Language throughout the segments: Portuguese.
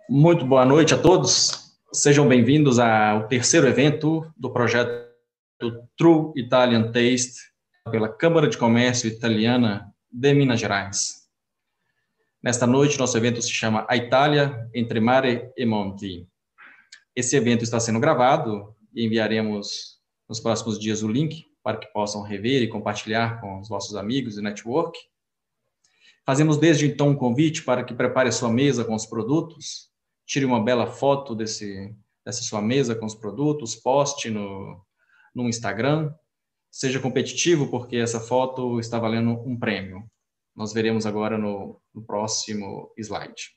Muito boa noite a todos. Sejam bem-vindos ao terceiro evento do projeto True Italian Taste pela Câmara de Comércio Italiana de Minas Gerais. Nesta noite, nosso evento se chama A Itália entre Mare e Monti. Esse evento está sendo gravado e enviaremos nos próximos dias o link para que possam rever e compartilhar com os vossos amigos e network. Fazemos desde então um convite para que prepare a sua mesa com os produtos, tire uma bela foto dessa sua mesa com os produtos, poste no Instagram, seja competitivo, porque essa foto está valendo um prêmio. Nós veremos agora no próximo slide.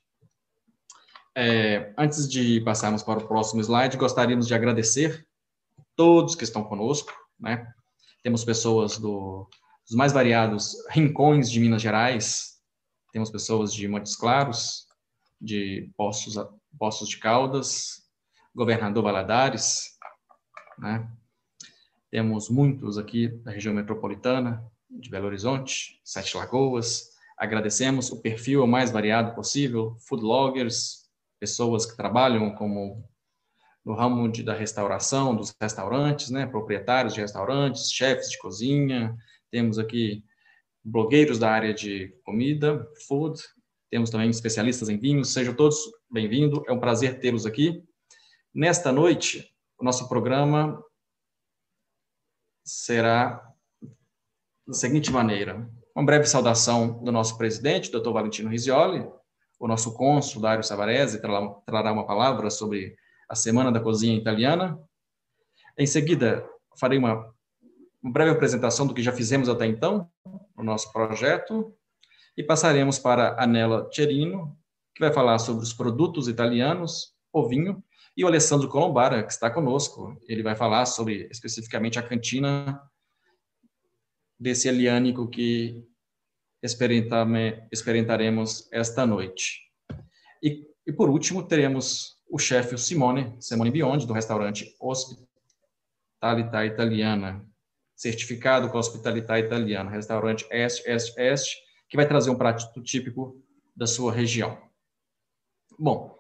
Antes de passarmos para o próximo slide, gostaríamos de agradecer a todos que estão conosco, né? Temos pessoas dos mais variados rincões de Minas Gerais, temos pessoas de Montes Claros, de Poços de Caldas, Governador Valadares, né? Temos muitos aqui da região metropolitana, de Belo Horizonte, Sete Lagoas. Agradecemos, o perfil é o mais variado possível, food bloggers, pessoas que trabalham como no ramo da restauração, dos restaurantes, né? Proprietários de restaurantes, chefes de cozinha, temos aqui blogueiros da área de comida, food, temos também especialistas em vinhos. Sejam todos bem-vindos, é um prazer tê-los aqui. Nesta noite, o nosso programa será da seguinte maneira: uma breve saudação do nosso presidente, Dr. Valentino Risioli, o nosso cônsul, Dario Savarese, trará uma palavra sobre a Semana da Cozinha Italiana. Em seguida, farei uma breve apresentação do que já fizemos até então, no nosso projeto, e passaremos para a Nela Cerino, que vai falar sobre os produtos italianos, o vinho, e o Alessandro Colombara, que está conosco. Ele vai falar sobre, especificamente, a cantina desse heliânico que experimentaremos esta noite. E por último, teremos o chefe Simone Biondi, do restaurante Hospitalità Italiana, certificado com a Hospitalità Italiana, restaurante Este, que vai trazer um prato típico da sua região. Bom,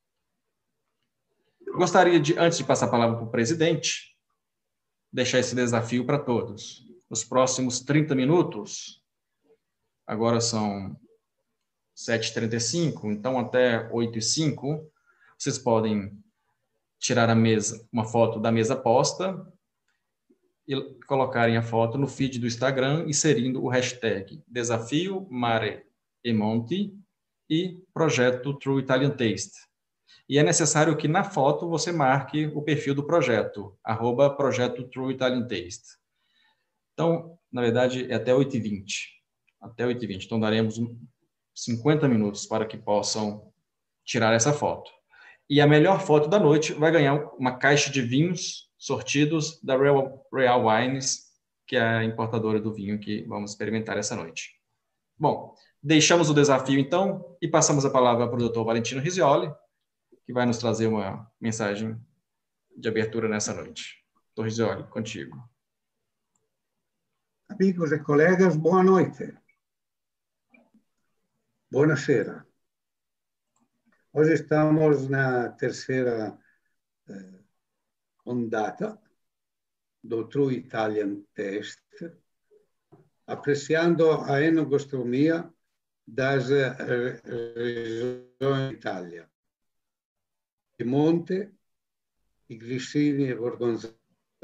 gostaria de, antes de passar a palavra para o presidente, deixar esse desafio para todos. Nos próximos 30 minutos, agora são 7h35, então até 8h05, vocês podem tirar uma foto da mesa posta e colocarem a foto no feed do Instagram, inserindo o hashtag Desafio Mare e Monti e Projeto True Italian Taste. E é necessário que na foto você marque o perfil do projeto, @Projeto True Italian Taste. Então, na verdade, é até 8h20. Até 8h20. Então, daremos 50 minutos para que possam tirar essa foto. E a melhor foto da noite vai ganhar uma caixa de vinhos sortidos da Real Wines, que é a importadora do vinho que vamos experimentar essa noite. Bom, deixamos o desafio, então, e passamos a palavra para o Dr. Valentino Risioli, que vai nos trazer uma mensagem de abertura nessa noite. Dr. Risioli, contigo. Amigos e colegas, boa noite. Buonasera. Hoje estamos na terceira ondata do True Italian Taste, apreciando a enogastronomia das regiões da Itália. Piemonte, i Grissini e Gorgonzola,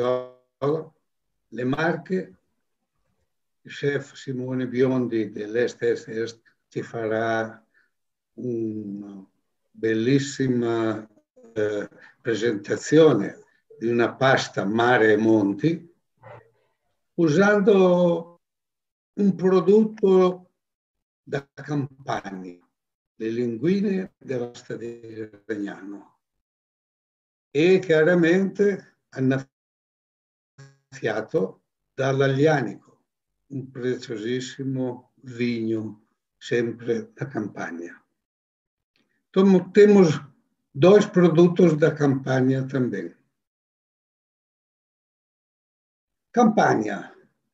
le Marche. Il chef Simone Biondi dell'Est ci farà una bellissima presentazione di una pasta Mare e Monti usando un prodotto da Campania, le linguine della pasta di Regnano, e chiaramente annaffiato dall'Aglianico, un preziosissimo vinho sempre da Campania. Então, temos dois produtos da Campania também. Campania,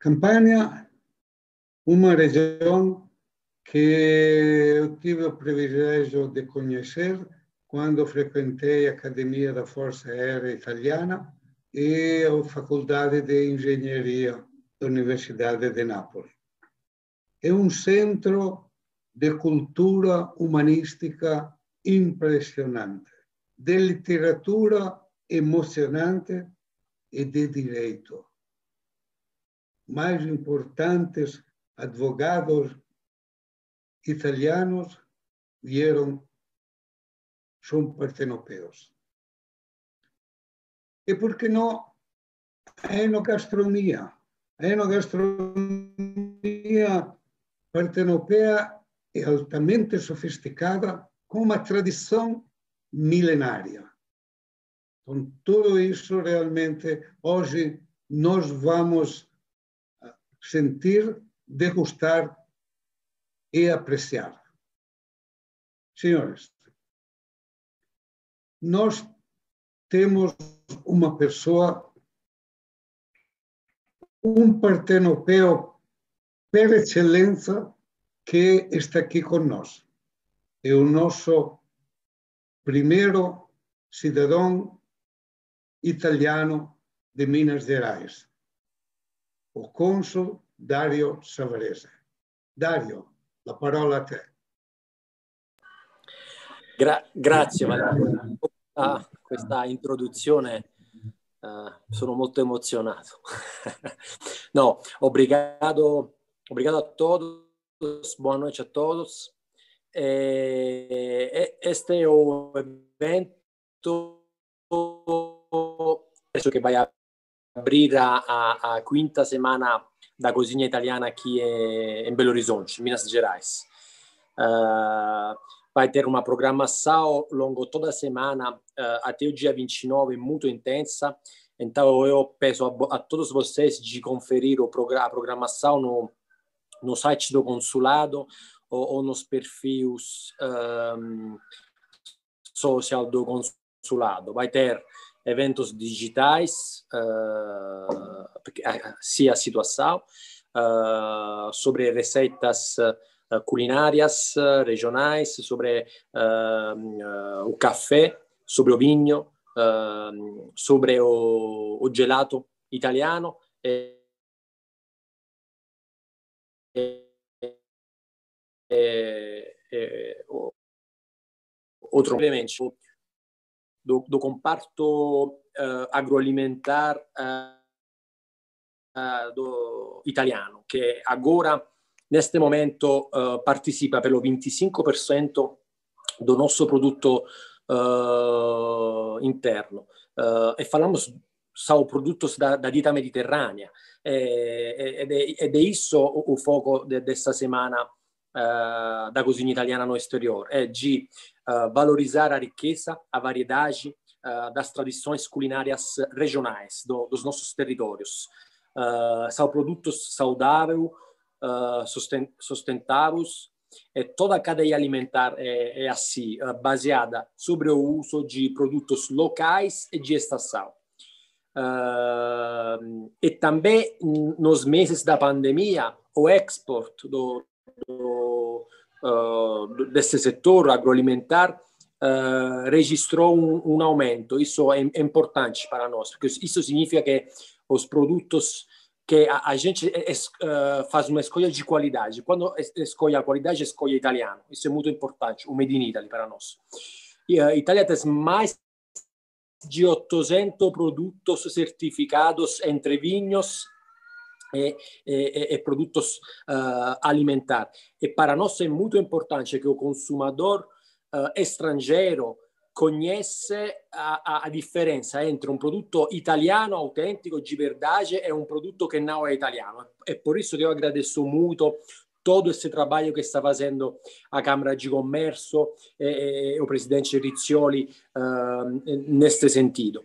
uma região que eu tive o privilégio de conhecer quando frequentei a Academia da Força Aérea Italiana e a Faculdade de Engenharia da Universidade de Nápoles. É um centro de cultura humanística impressionante, de literatura emocionante e de direito. Mais importantes advogados italianos são partenopeus. E por que não a enogastronomia? A enogastronomia partenopea é altamente sofisticada, com uma tradição milenária. Com tudo isso, realmente, hoje nós vamos sentir, degustar e apreciar. Senhores, nós temos uma pessoa, um partenopeu per excelência, que está aqui conosco. É o nosso primeiro cidadão italiano de Minas Gerais, o cônsul Dario Savarese. Dario, la parola a te. Grazie Valerio. Questa introduzione, sono molto emozionato. No, obrigado a todos, boa noite a todos. Este é o evento que vai abrir a quinta semana da cozinha italiana aqui em Belo Horizonte, Minas Gerais. Vai ter uma programação longo toda a semana, até o dia 29, muito intensa. Então, eu peço a todos vocês de conferir a programação no site do consulado ou nos perfis social do consulado. Vai ter eventos digitais, sia a situação, sobre receitas culinárias regionais, sobre o café, sobre o vinho, sobre o gelato italiano outro, obviamente, do comparto agroalimentar do italiano, che agora, neste momento, participa pelo 25% do nosso produto interno. E falamos são produtos da dieta mediterrânea. Ed è isso o foco desta semana da cozinha italiana no exterior, é de valorizar a riqueza, a variedade das tradições culinárias regionais dos nossos territórios. São produtos saudáveis, sustentáveis, e toda a cadeia alimentar é assim, baseada sobre o uso de produtos locais e de estação. E também nos meses da pandemia, o export desse setor agroalimentar registrou um aumento. Isso é importante para nós, porque isso significa que os produtos que a gente faz uma escolha de qualidade. Quando escolhe a qualidade, escolhe italiano. Isso é muito importante, o Made in Italy para nós. E a Itália tem mais de 800 produtos certificados entre vinhos e produtos alimentares. E para nós é muito importante que o consumidor estrangeiro conhece a diferença entre um produto italiano autêntico de verdade e um produto que não é italiano. É por isso que eu agradeço muito todo esse trabalho que está fazendo a Câmara de Comércio e o presidente Rizzoli neste sentido.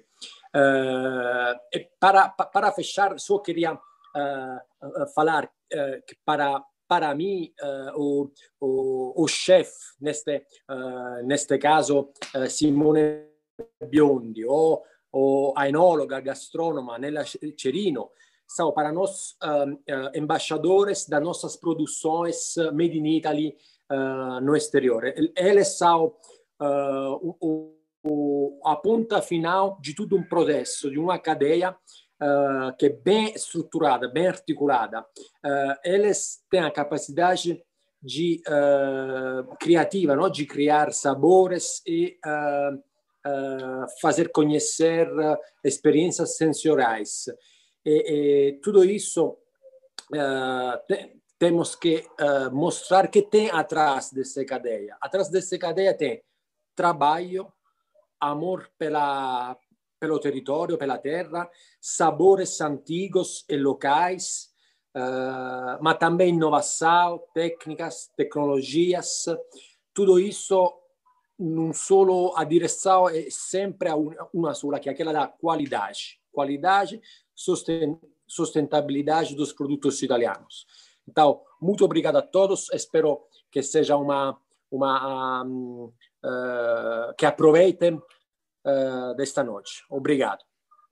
Para fechar, só queria falar que para mim, o chefe, neste caso, Simone Biondi, ou a enóloga, gastrônoma, Nela Cerino, são para nós embaixadores das nossas produções Made in Italy no exterior. Eles são a ponta final de todo um processo, de uma cadeia que é bem estruturada, bem articulada. Eles têm a capacidade de criativa, não? De criar sabores e fazer conhecer experiências sensoriais. E tudo isso temos que mostrar que tem atrás dessa cadeia. Atrás dessa cadeia tem trabalho, amor pelo território, pela terra, sabores antigos e locais, mas também inovação, técnicas, tecnologias, tudo isso num solo. A direção é sempre uma sola, que é aquela da qualidade, sustentabilidade dos produtos italianos. Então, muito obrigado a todos, espero que seja que aproveitem desta noite. Obrigado.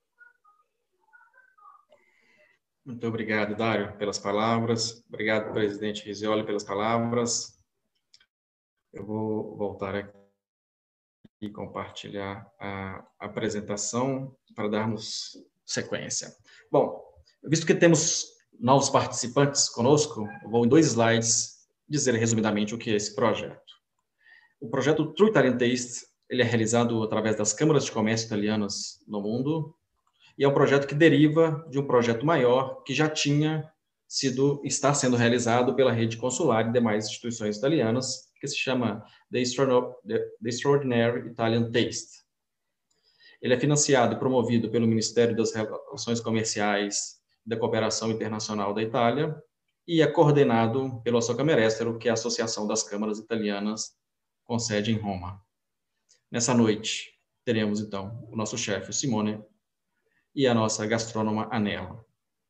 Muito obrigado, Dário, pelas palavras. Obrigado, presidente Rizioli, pelas palavras. Eu vou voltar aqui e compartilhar a apresentação para darmos sequência. Bom, visto que temos novos participantes conosco, eu vou em 2 slides dizer resumidamente o que é esse projeto. O projeto True Italian Taste, ele é realizado através das câmaras de comércio italianas no mundo, e é um projeto que deriva de um projeto maior que já está sendo realizado pela rede consular e demais instituições italianas, que se chama The Extraordinary Italian Taste. Ele é financiado e promovido pelo Ministério das Relações Comerciais e da Cooperação Internacional da Itália e é coordenado pelo Assocamere Estero, que é a Associação das Câmaras Italianas com sede em Roma. Nessa noite, teremos, então, o nosso chefe, o Simone, e a nossa gastrônoma, Anela.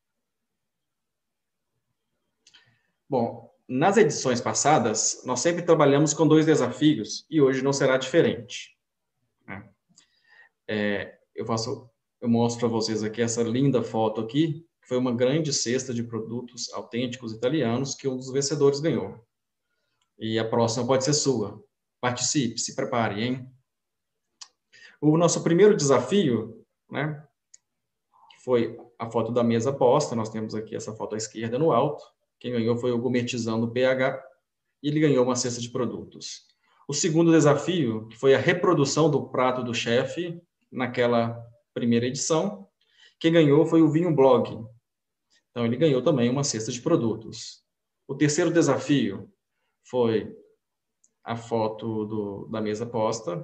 Bom, nas edições passadas, nós sempre trabalhamos com 2 desafios, e hoje não será diferente. Eu mostro para vocês aqui essa linda foto aqui, que foi uma grande cesta de produtos autênticos italianos que um dos vencedores ganhou. E a próxima pode ser sua. Participe, se prepare, hein? O nosso primeiro desafio, né, foi a foto da mesa posta. Nós temos aqui essa foto à esquerda no alto. Quem ganhou foi o Gourmetizando PH, e ele ganhou uma cesta de produtos. O segundo desafio, que foi a reprodução do prato do chefe naquela primeira edição, quem ganhou foi o Vinho Blog. Então, ele ganhou também uma cesta de produtos. O terceiro desafio foi a foto da mesa posta,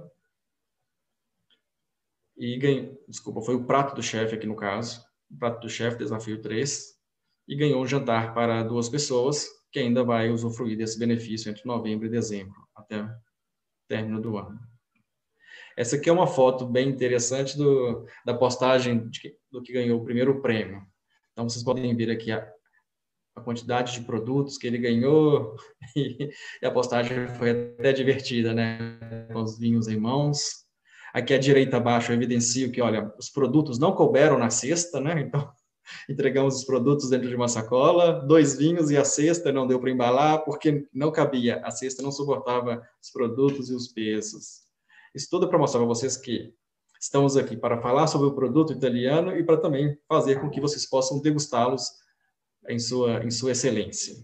e foi o prato do chefe aqui no caso, o prato do chefe, desafio 3, e ganhou um jantar para 2 pessoas, que ainda vai usufruir desse benefício entre novembro e dezembro, até o término do ano. Essa aqui é uma foto bem interessante da postagem do que ganhou o primeiro prêmio. Então, vocês podem ver aqui a quantidade de produtos que ele ganhou, e a postagem foi até divertida, né? Com os vinhos em mãos. Aqui à direita abaixo eu evidencio que, olha, os produtos não couberam na cesta, né? Então, entregamos os produtos dentro de uma sacola, 2 vinhos e a cesta não deu para embalar, porque não cabia, a cesta não suportava os produtos e os pesos. Isso tudo para mostrar para vocês que estamos aqui para falar sobre o produto italiano e para também fazer com que vocês possam degustá-los em sua excelência.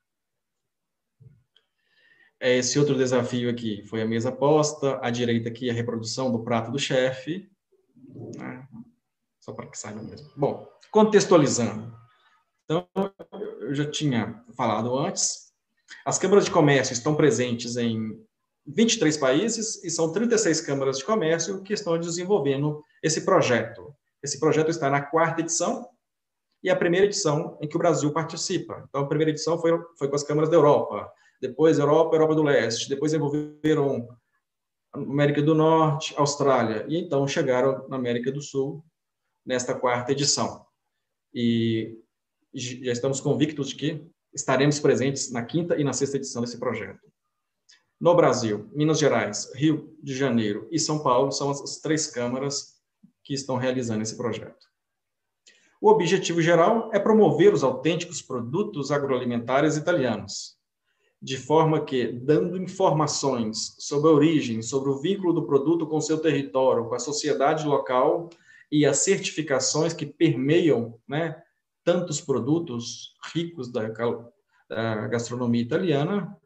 Esse outro desafio aqui foi a mesa posta, à direita aqui a reprodução do prato do chefe, né? Só para que saiba mesmo. Bom, contextualizando. Então, eu já tinha falado antes, as câmaras de comércio estão presentes em 23 países e são 36 câmaras de comércio que estão desenvolvendo esse projeto. Esse projeto está na 4ª edição e a primeira edição em que o Brasil participa. Então, a primeira edição foi com as câmaras da Europa, depois Europa do Leste, depois envolveram América do Norte, Austrália, e então chegaram na América do Sul nesta 4ª edição. E já estamos convictos de que estaremos presentes na 5ª e na 6ª edição desse projeto. No Brasil, Minas Gerais, Rio de Janeiro e São Paulo são as 3 câmaras que estão realizando esse projeto. O objetivo geral é promover os autênticos produtos agroalimentares italianos. de forma que, dando informações sobre a origem, sobre o vínculo do produto com o seu território, com a sociedade local e as certificações que permeiam, né, tantos produtos ricos da gastronomia italiana,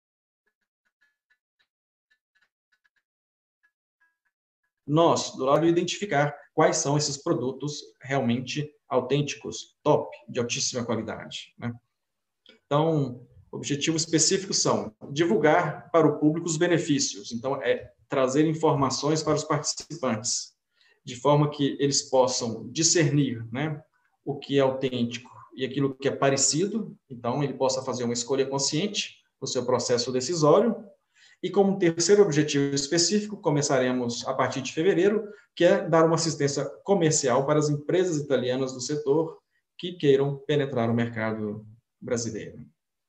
nós, do lado, identificar quais são esses produtos realmente autênticos, top, de altíssima qualidade, né? Então, objetivos específicos são divulgar para o público os benefícios. Então, é trazer informações para os participantes, de forma que eles possam discernir, né, o que é autêntico e aquilo que é parecido. Então, ele possa fazer uma escolha consciente no seu processo decisório. E como terceiro objetivo específico, começaremos a partir de fevereiro, que é dar uma assistência comercial para as empresas italianas do setor que queiram penetrar o mercado brasileiro.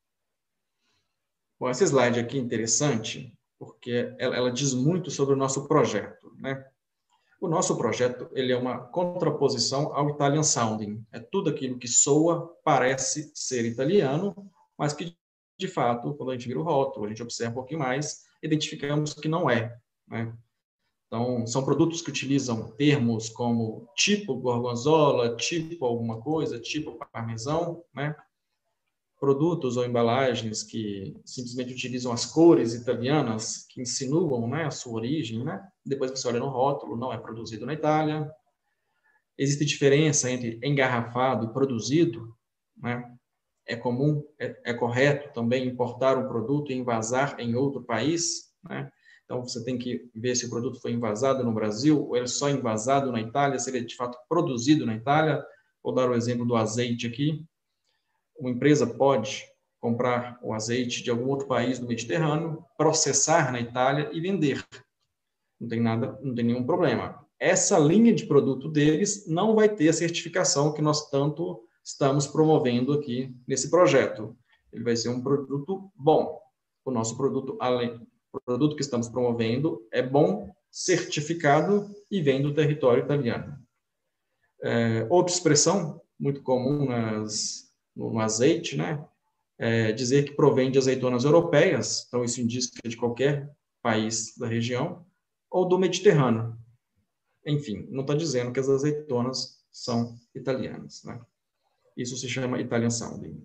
Bom, esse slide aqui é interessante, porque ela diz muito sobre o nosso projeto, né? O nosso projeto, ele é uma contraposição ao Italian Sounding. É tudo aquilo que soa, parece ser italiano, mas que, de fato, quando a gente vira o rótulo, a gente observa um pouquinho mais, identificamos que não é, né? Então, são produtos que utilizam termos como tipo gorgonzola, tipo alguma coisa, tipo parmesão, né? Produtos ou embalagens que simplesmente utilizam as cores italianas, que insinuam, né, a sua origem, né? Depois você olha no rótulo, não é produzido na Itália. Existe diferença entre engarrafado e produzido, né? É comum, é correto também importar um produto e envasar em outro país, né? Então, você tem que ver se o produto foi envasado no Brasil ou ele é só envasado na Itália, se ele é de fato produzido na Itália. Vou dar o exemplo do azeite aqui. Uma empresa pode comprar o azeite de algum outro país do Mediterrâneo, processar na Itália e vender. Não tem nada, não tem nenhum problema. Essa linha de produto deles não vai ter a certificação que nós tanto estamos promovendo aqui nesse projeto. Ele vai ser um produto bom. O nosso produto, o produto que estamos promovendo é bom, certificado e vem do território italiano. Outra expressão muito comum no azeite, né? Dizer que provém de azeitonas europeias, então isso indica que é de qualquer país da região, ou do Mediterrâneo. Enfim, não está dizendo que as azeitonas são italianas, né? Isso se chama Italian Sounding.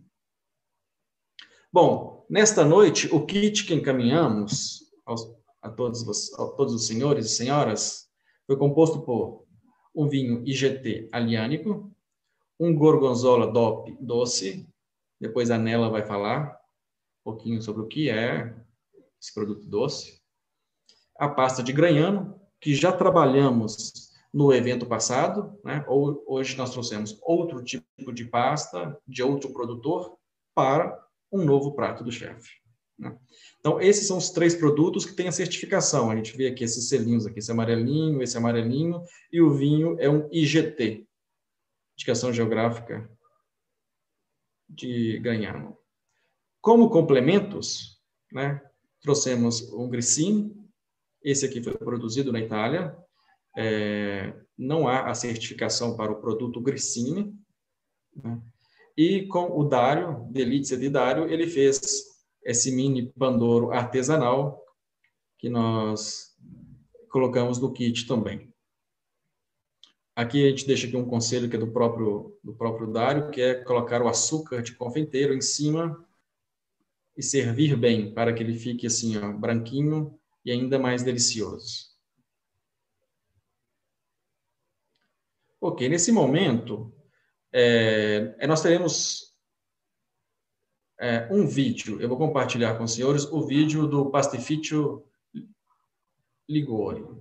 Bom, nesta noite, o kit que encaminhamos a todos os senhores e senhoras foi composto por um vinho IGT aliânico, um gorgonzola DOP doce, depois a Nela vai falar um pouquinho sobre o que é esse produto doce, a pasta de Gragnano, que já trabalhamos no evento passado, né? Hoje nós trouxemos outro tipo de pasta de outro produtor para um novo prato do chefe, né? Então, esses são os 3 produtos que têm a certificação. A gente vê aqui esses selinhos aqui, esse amarelinho, e o vinho é um IGT, Indicação Geográfica de Gragnano. Como complementos, né, trouxemos um Grissini. Esse aqui foi produzido na Itália. Não há a certificação para o produto Grissini, né? E com o Dario, Delizia di Dario, ele fez esse mini Pandoro artesanal que nós colocamos no kit também. Aqui a gente deixa aqui um conselho que é do próprio Dario, que é colocar o açúcar de confeiteiro em cima e servir bem, para que ele fique assim, ó, branquinho e ainda mais delicioso. Ok, nesse momento, nós teremos um vídeo. Eu vou compartilhar com os senhores o vídeo do Pastificio Liguori.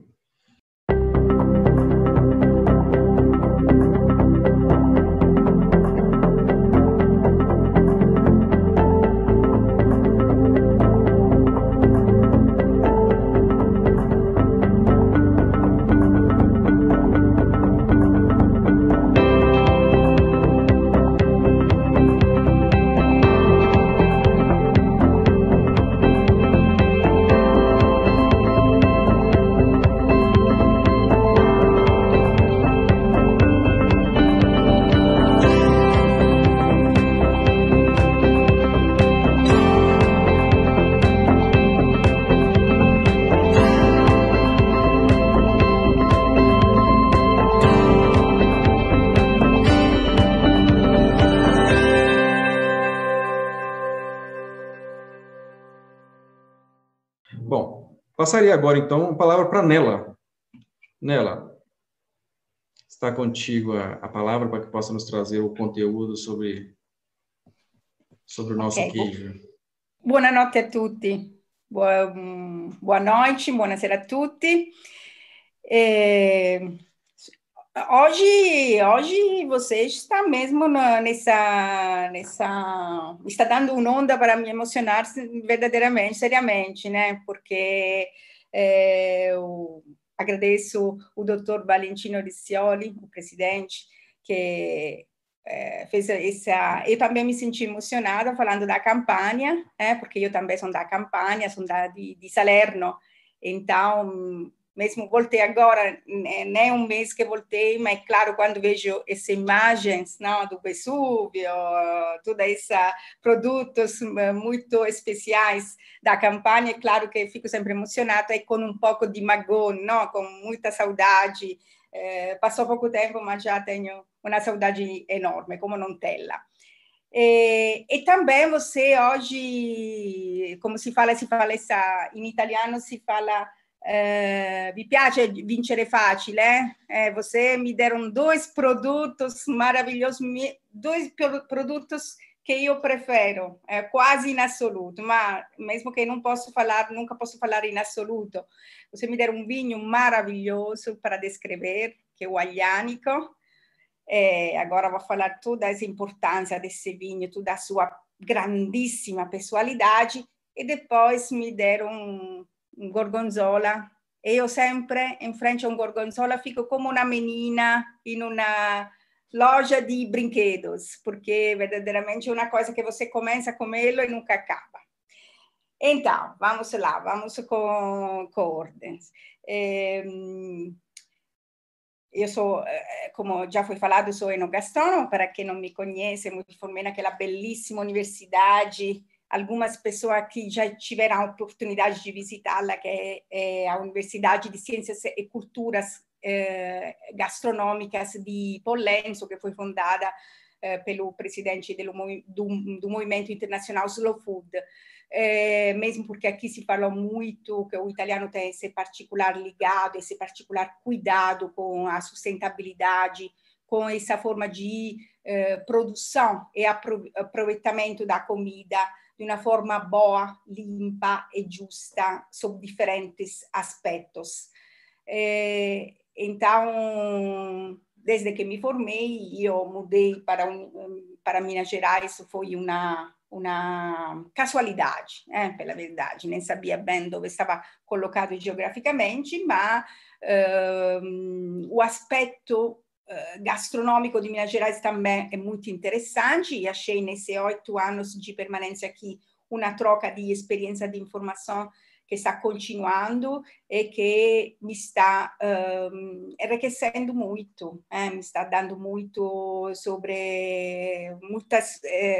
Bom, passaria agora, então, a palavra para Nela. Nela, está contigo a palavra para que possa nos trazer o conteúdo sobre o nosso queijo. Buonanotte a tutti. Boa noite, buonasera a tutti. Hoje você está mesmo nessa está dando un'onda para me emocionar verdadeiramente, seriamente, né? Porque eu agradeço o Dr. Valentino Riccioli, o presidente, que fez essa... Eu também me senti emocionada falando da campanha, porque eu também sou da campanha, sou de Salerno, então... Mesmo voltei agora, nem um mês que voltei, mas claro, quando vejo essas imagens, não, do Vesúvio, todos esses produtos muito especiais da campanha, claro que fico sempre emocionada e com um pouco de magone, não, com muita saudade. Passou pouco tempo, mas já tenho uma saudade enorme, como Nutella. E também você hoje, como si fala in italiano, si fala... vi piace vincere facile, você me deram dois produtos maravilhosos, dois produtos que eu prefiro, quase em absoluto, mas mesmo que não posso falar, nunca posso falar em absoluto. Você me deram um vinho maravilhoso para descrever, que é o Aglianico. Agora vou falar toda essa importância desse vinho, toda a sua grandíssima pessoalidade, e depois me deram um gorgonzola. Eu sempre, em frente a um gorgonzola, fico como uma menina em uma loja de brinquedos, porque verdadeiramente é uma coisa que você começa a comê-lo e nunca acaba. Então, vamos lá, vamos com ordens. Eu sou, como já foi falado, sou enogastrônoma. Para quem não me conhece, eu me formei naquela belíssima universidade. Algumas pessoas que já tiveram a oportunidade de visitá-la, que é a Universidade de Ciências e Culturas Gastronômicas de Pollenzo, que foi fundada pelo presidente do Movimento Internacional Slow Food. Mesmo porque aqui se falou muito que o italiano tem esse particular ligado, esse particular cuidado com a sustentabilidade, com essa forma de produção e aproveitamento da comida de uma forma boa, limpa e justa, sob diferentes aspectos. Então, desde que me formei, eu mudei para Minas Gerais. Isso foi uma casualidade, pela verdade. Nem sabia bem dove estava colocado geograficamente, mas o aspecto gastronômico de Minas Gerais também é muito interessante, e achei nesses 8 anos de permanência aqui uma troca de experiência, de informação que está continuando e que me está enriquecendo muito, me está dando muito sobre muitos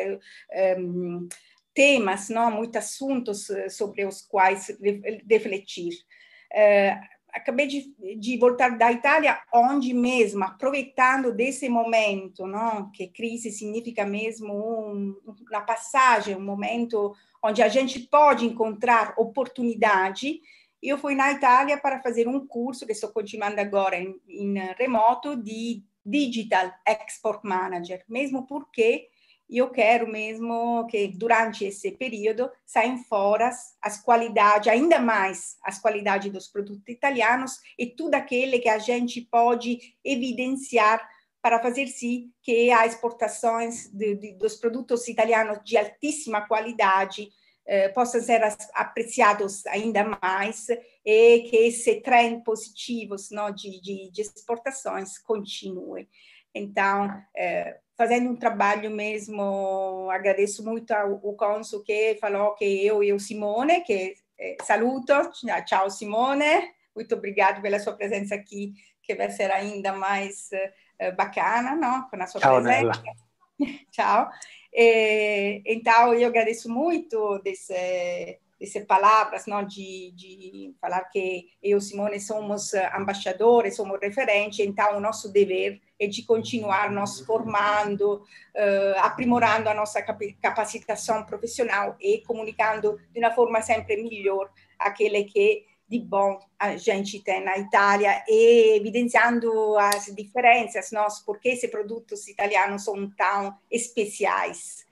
temas, não? Muitos assuntos sobre os quais refletir. Acabei de voltar da Itália, onde mesmo, aproveitando desse momento, não? Que crise significa mesmo uma passagem, um momento onde a gente pode encontrar oportunidade. Eu fui na Itália para fazer um curso, que estou continuando agora em remoto, de Digital Export Manager, mesmo porque eu quero mesmo que durante esse período saiam fora as qualidades, ainda mais as qualidades dos produtos italianos e tudo aquilo que a gente pode evidenciar para fazer sim que as exportações dos produtos italianos de altíssima qualidade possam ser apreciados ainda mais, e que esse trend positivo, não, de exportações continue. Então, fazendo um trabalho mesmo, agradeço muito ao cônsul que falou que eu e o Simone, que saluto, ciao Simone, muito obrigado pela sua presença aqui, que vai ser ainda mais bacana, não? Com a sua presença. Tchau. Então, eu agradeço muito desse palavras, não, de falar que eu e Simone somos embaixadores, somos referentes, então o nosso dever é de continuar nos formando, aprimorando a nossa capacitação profissional e comunicando de uma forma sempre melhor aquele que de bom a gente tem na Itália e evidenciando as diferenças, porque esses produtos italianos são tão especiais.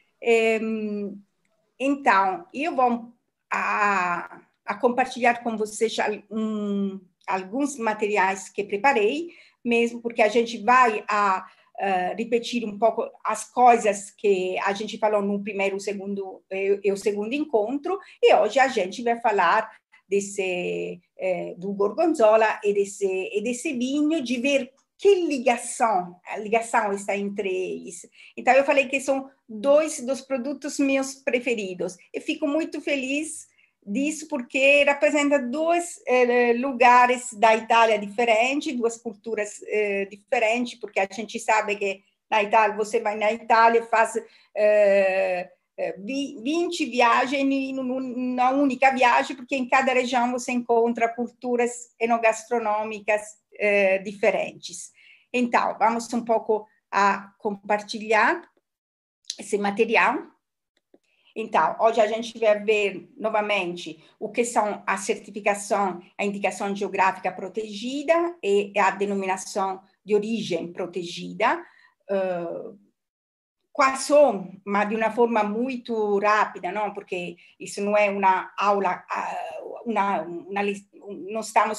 Então, eu vou a compartilhar com vocês alguns materiais que preparei, mesmo porque a gente vai repetir um pouco as coisas que a gente falou no primeiro e o segundo encontro, e hoje a gente vai falar do Gorgonzola e desse vinho, de ver que a ligação está entre eles. Então, eu falei que são dois dos produtos meus preferidos. E fico muito feliz disso, porque representa dois lugares da Itália diferentes, duas culturas diferentes, porque a gente sabe que na Itália, você vai na Itália e faz 20 viagens numa única viagem, porque em cada região você encontra culturas enogastronômicas diferentes. Então, vamos um pouco a compartilhar esse material. Então, hoje a gente vai ver novamente o que são a certificação, a indicação geográfica protegida e a denominação de origem protegida. Quais são, mas de uma forma muito rápida, não? Porque isso não é uma aula, não estamos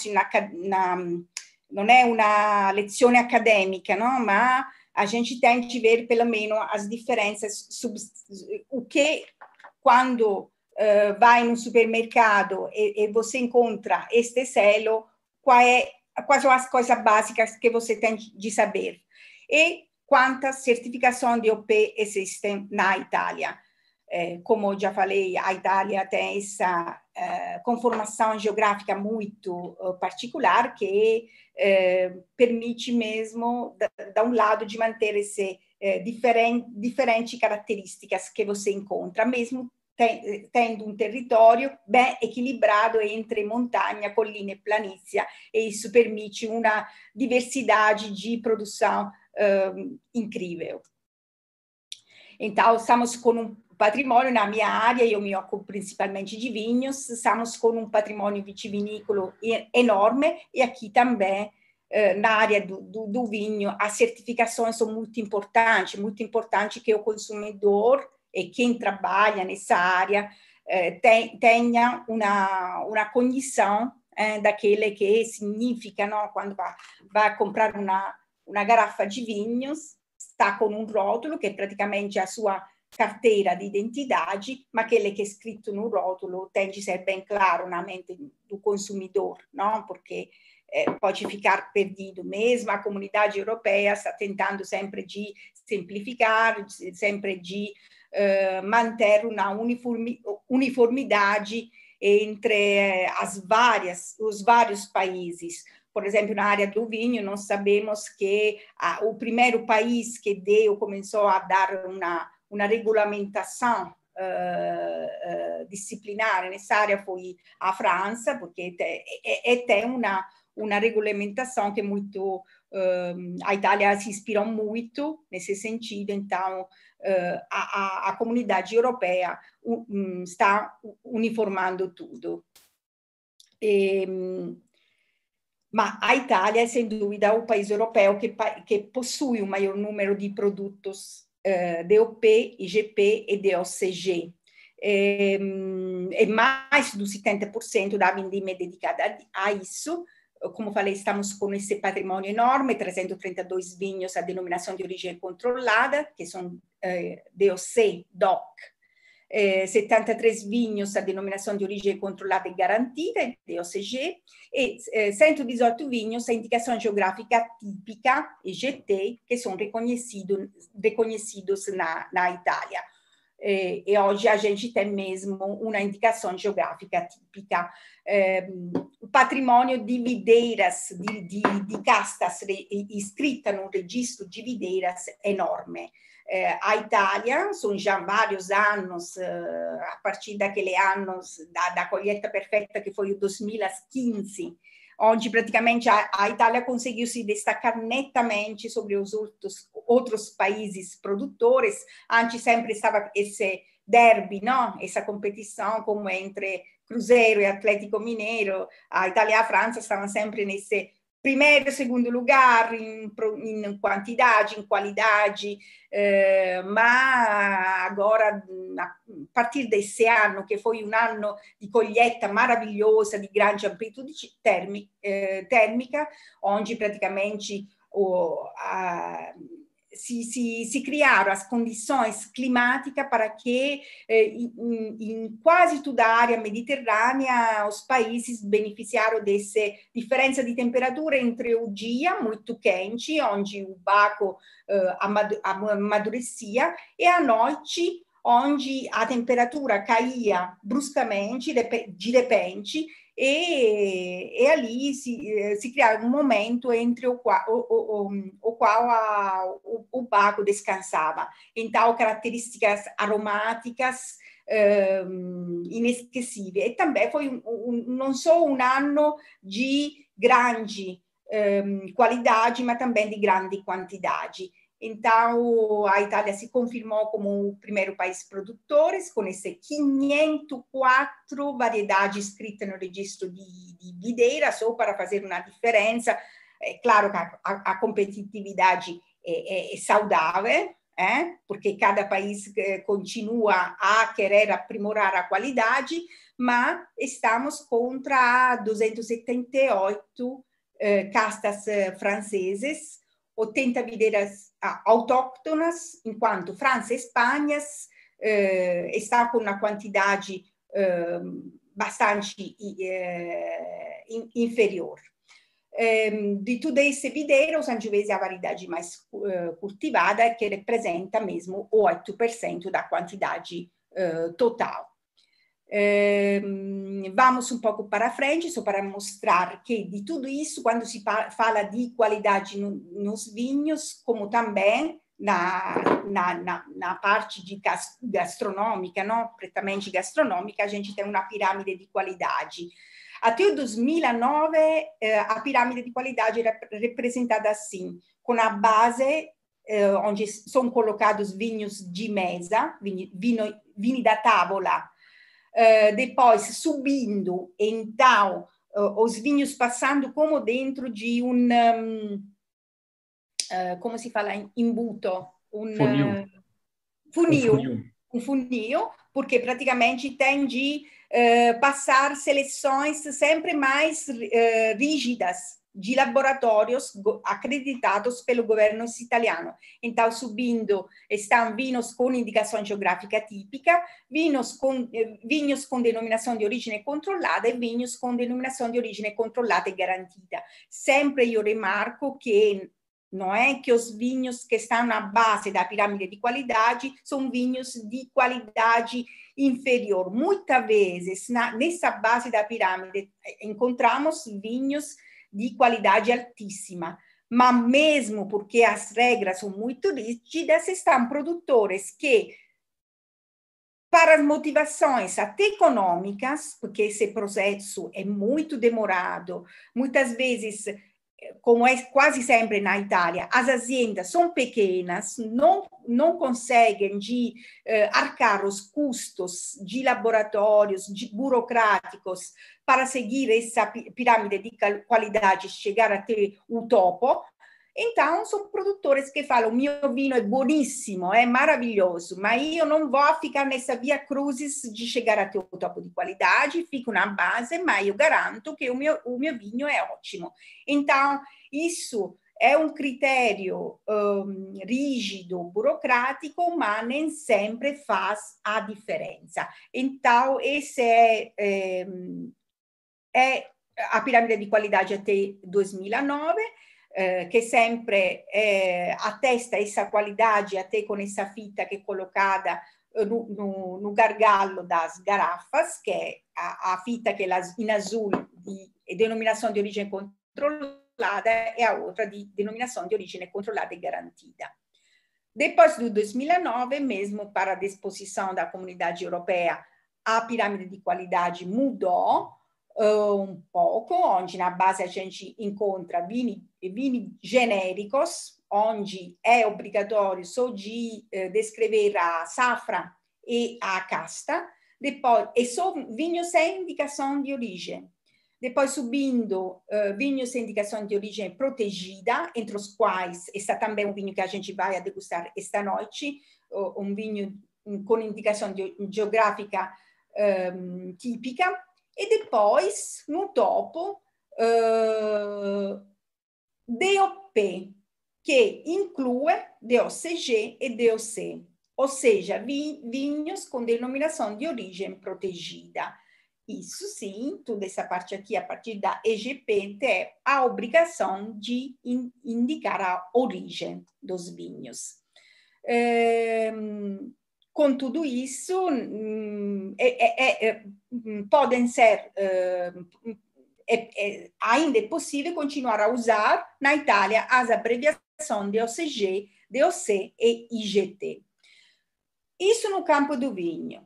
não é uma lezione accademica, não? Mas a gente tem de ver pelo menos as diferenças, o que quando vai no supermercado e você encontra este selo, quais são as coisas básicas que você tem de saber. E quantas certificações de OP existem na Itália. Como já falei, a Itália tem essa conformação geográfica muito particular que permite mesmo, da um lado, de manter esse diferentes características que você encontra, mesmo tendo um território bem equilibrado entre montanha, collina e planície, e isso permite uma diversidade de produção incrível. Então, estamos com um patrimônio na minha área, eu me ocupo principalmente de vinhos, estamos com um patrimônio vitivinícola enorme, e aqui também, na área do vinho, as certificações são muito importante que o consumidor e quem trabalha nessa área tenha uma cognição daquele que significa, não? Quando vai comprar uma garrafa de vinhos, está com um rótulo que é praticamente a sua carteira de identidade, mas aquele que é escrito no rótulo tem de ser bem claro na mente do consumidor, não? Porque pode ficar perdido mesmo. A comunidade europeia está tentando sempre de simplificar, sempre de manter uma uniformidade entre os vários países. Por exemplo, na área do vinho, nós sabemos que o primeiro país que começou a dar uma regulamentação disciplinar nessa área foi a França, porque tem uma regulamentação que a Itália se inspirou muito nesse sentido. Então a comunidade europeia está uniformando tudo. Mas a Itália é, sem dúvida, o país europeu que possui o maior número de produtos DOP, IGP e DOCG. E mais do 70% da vendima é dedicada a isso. Como falei, estamos com esse patrimônio enorme, 332 vinhos a denominação de origem controlada, que são DOC, DOC, 73 vinhos a denominação de origem controlada e garantida, DOCG, e 118 vinhos a indicação geográfica típica, IGT, que são reconhecidos na Itália. E hoje a gente tem mesmo uma indicação geográfica típica. O patrimônio de videiras, de castas inscritas no registro de videiras é enorme. a Itália, são já vários anos, a partir daquele anos da colheita perfeita, que foi o 2015, onde praticamente a Itália conseguiu se destacar netamente sobre os outros países produtores. Antes sempre estava esse derby, não? Essa competição como entre Cruzeiro e Atlético Mineiro. A Itália e a França estavam sempre nesse primeiro e segundo lugar em quantidade, em qualidade, mas agora, a partir desse ano, que foi um ano di colheita maravilhosa, di grande amplitude térmica, onde praticamente si criaram as condições climáticas para que em quase toda a área mediterrânea os países beneficiaram dessa diferença de temperatura entre o dia muito quente, onde o baco amadurecia, e a noite, onde a temperatura caía bruscamente, de repente, e ali se criava um momento entre o qual o baco descansava. Então, características aromáticas inesquecíveis. E também foi não só um ano de grande qualidade, mas também de grande quantidade. Então, a Itália se confirmou como o primeiro país produtor, com essas 504 variedades escritas no registro de videira, só para fazer uma diferença. É claro que a competitividade é saudável, porque cada país continua a querer aprimorar a qualidade, mas estamos contra 278 castas francesas, 80 videiras autóctonas, enquanto França e Espanha estão com uma quantidade bastante inferior. De toda essa videira, o Sangiovese é a variedade mais cultivada, que representa mesmo 8% da quantidade total. Vamos um pouco para frente, só para mostrar que de tudo isso, quando se fala de qualidade nos vinhos, como também na parte de gastronômica, não? Prettamente gastronômica, a gente tem uma pirâmide de qualidade. Até o 2009, a pirâmide de qualidade era representada assim, com a base onde são colocados vinhos de mesa, vini da tavola, depois subindo, então, os vinhos passando como dentro de como se fala em imbuto? Funil, porque praticamente tem de passar seleções sempre mais rígidas de laboratórios acreditados pelo governo italiano. Então, subindo, estão vinhos com indicação geográfica típica, vinhos com denominação de origem controlada e vinhos com denominação de origem controlada e garantida. Sempre eu remarco que não é que os vinhos que estão na base da pirâmide de qualidade são vinhos de qualidade inferior. Muitas vezes, nessa base da pirâmide, encontramos vinhos de qualidade altíssima, mas mesmo porque as regras são muito rígidas, estão produtores que, para as motivações até econômicas, porque esse processo é muito demorado, muitas vezes, como é quase sempre na Itália, as aziendas são pequenas, não conseguem arcar os custos de laboratórios, burocráticos, para seguir essa pirâmide de qualidade, chegar até o topo. Então, são produtores que falam, o meu vinho é buonissimo, é maravilhoso, mas eu não vou ficar nessa via crucis de chegar até o topo de qualidade, fico na base, mas eu garanto que o meu vinho é ótimo. Então, isso é um critério rígido, burocrático, mas nem sempre faz a diferença. Então, esse é a pirâmide de qualidade até 2009, che sempre attesta essa qualidade até com essa fita que é colocada no gargalo das garrafas, que é a fita que em azul de denominação de origem controlada e a outra de denominação de origem controlada e garantida. Depois do 2009, mesmo para a disposição da comunidade europeia, a pirâmide de qualidade mudou um pouco, onde na base a gente encontra vini genéricos, onde é obrigatório só de descrever a safra e a casta, depois, e só vinhos sem indicação de origem. Depois subindo, vinhos sem indicação de origem protegida, entre os quais está também um vinho que a gente vai degustar esta noite, um vinho com indicação geográfica típica, e depois, no topo, DOP, que inclui DOCG e DOC, ou seja, vinhos com denominação de origem protegida. Isso sim, toda essa parte aqui, a partir da EGP, tem a obrigação de indicar a origem dos vinhos. Com tudo isso, podem ser, ainda é possível continuar a usar na Itália as abreviações DOCG, DOC e IGT. Isso no campo do vinho.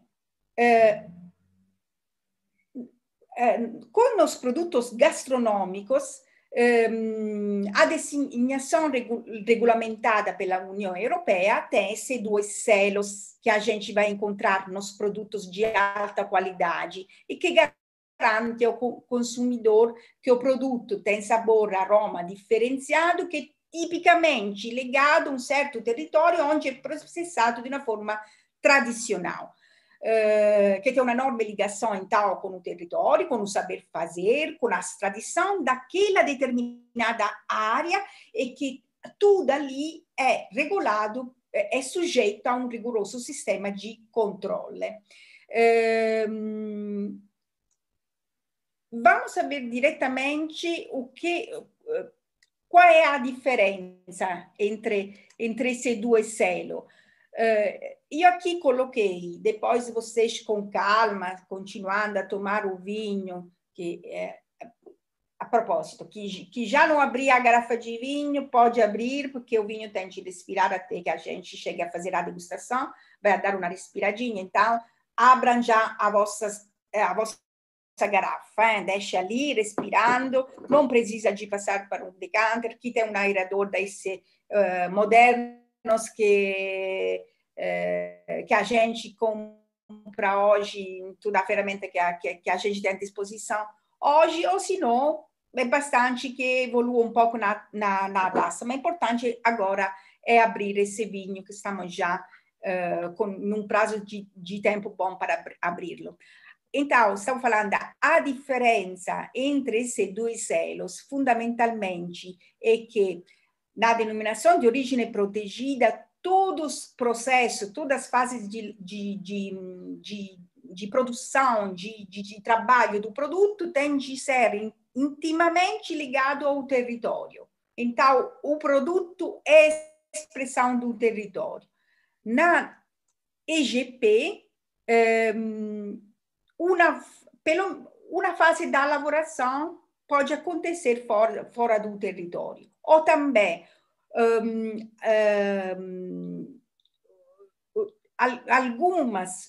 Com os produtos gastronômicos, a designação regulamentada pela União Europeia tem esses dois selos que a gente vai encontrar nos produtos de alta qualidade e que garante ao consumidor que o produto tem sabor, aroma diferenciado, que é tipicamente ligado a um certo território onde é processado de uma forma tradicional. Que tem uma enorme ligação, então, com o território, com o saber fazer, com a tradição daquela determinada área e que tudo ali é regulado, é sujeito a um rigoroso sistema de controle. Vamos saber diretamente qual é a diferença entre esses dois selos. Eu aqui coloquei, depois vocês com calma, continuando a tomar o vinho, a propósito, que já não abri a garrafa de vinho, pode abrir, porque o vinho tem de respirar até que a gente chegue a fazer a degustação, vai dar uma respiradinha, então abram já a vossa garrafa, deixa ali, respirando, não precisa de passar para um decanter, que tem um aerador desse modernos que a gente compra hoje em toda a ferramenta que a gente tem à disposição hoje, ou se não, é bastante que evolua um pouco na taça, mas o importante agora é abrir esse vinho que estamos já num prazo de tempo bom para abri-lo. Então, estamos falando a diferença entre esses dois selos, fundamentalmente, é que na denominação de origem protegida, todos os processos, todas as fases de produção, de trabalho do produto têm de ser intimamente ligado ao território. Então, o produto é expressão do território. Na EGP, uma fase da elaboração pode acontecer fora do território. Ou também algumas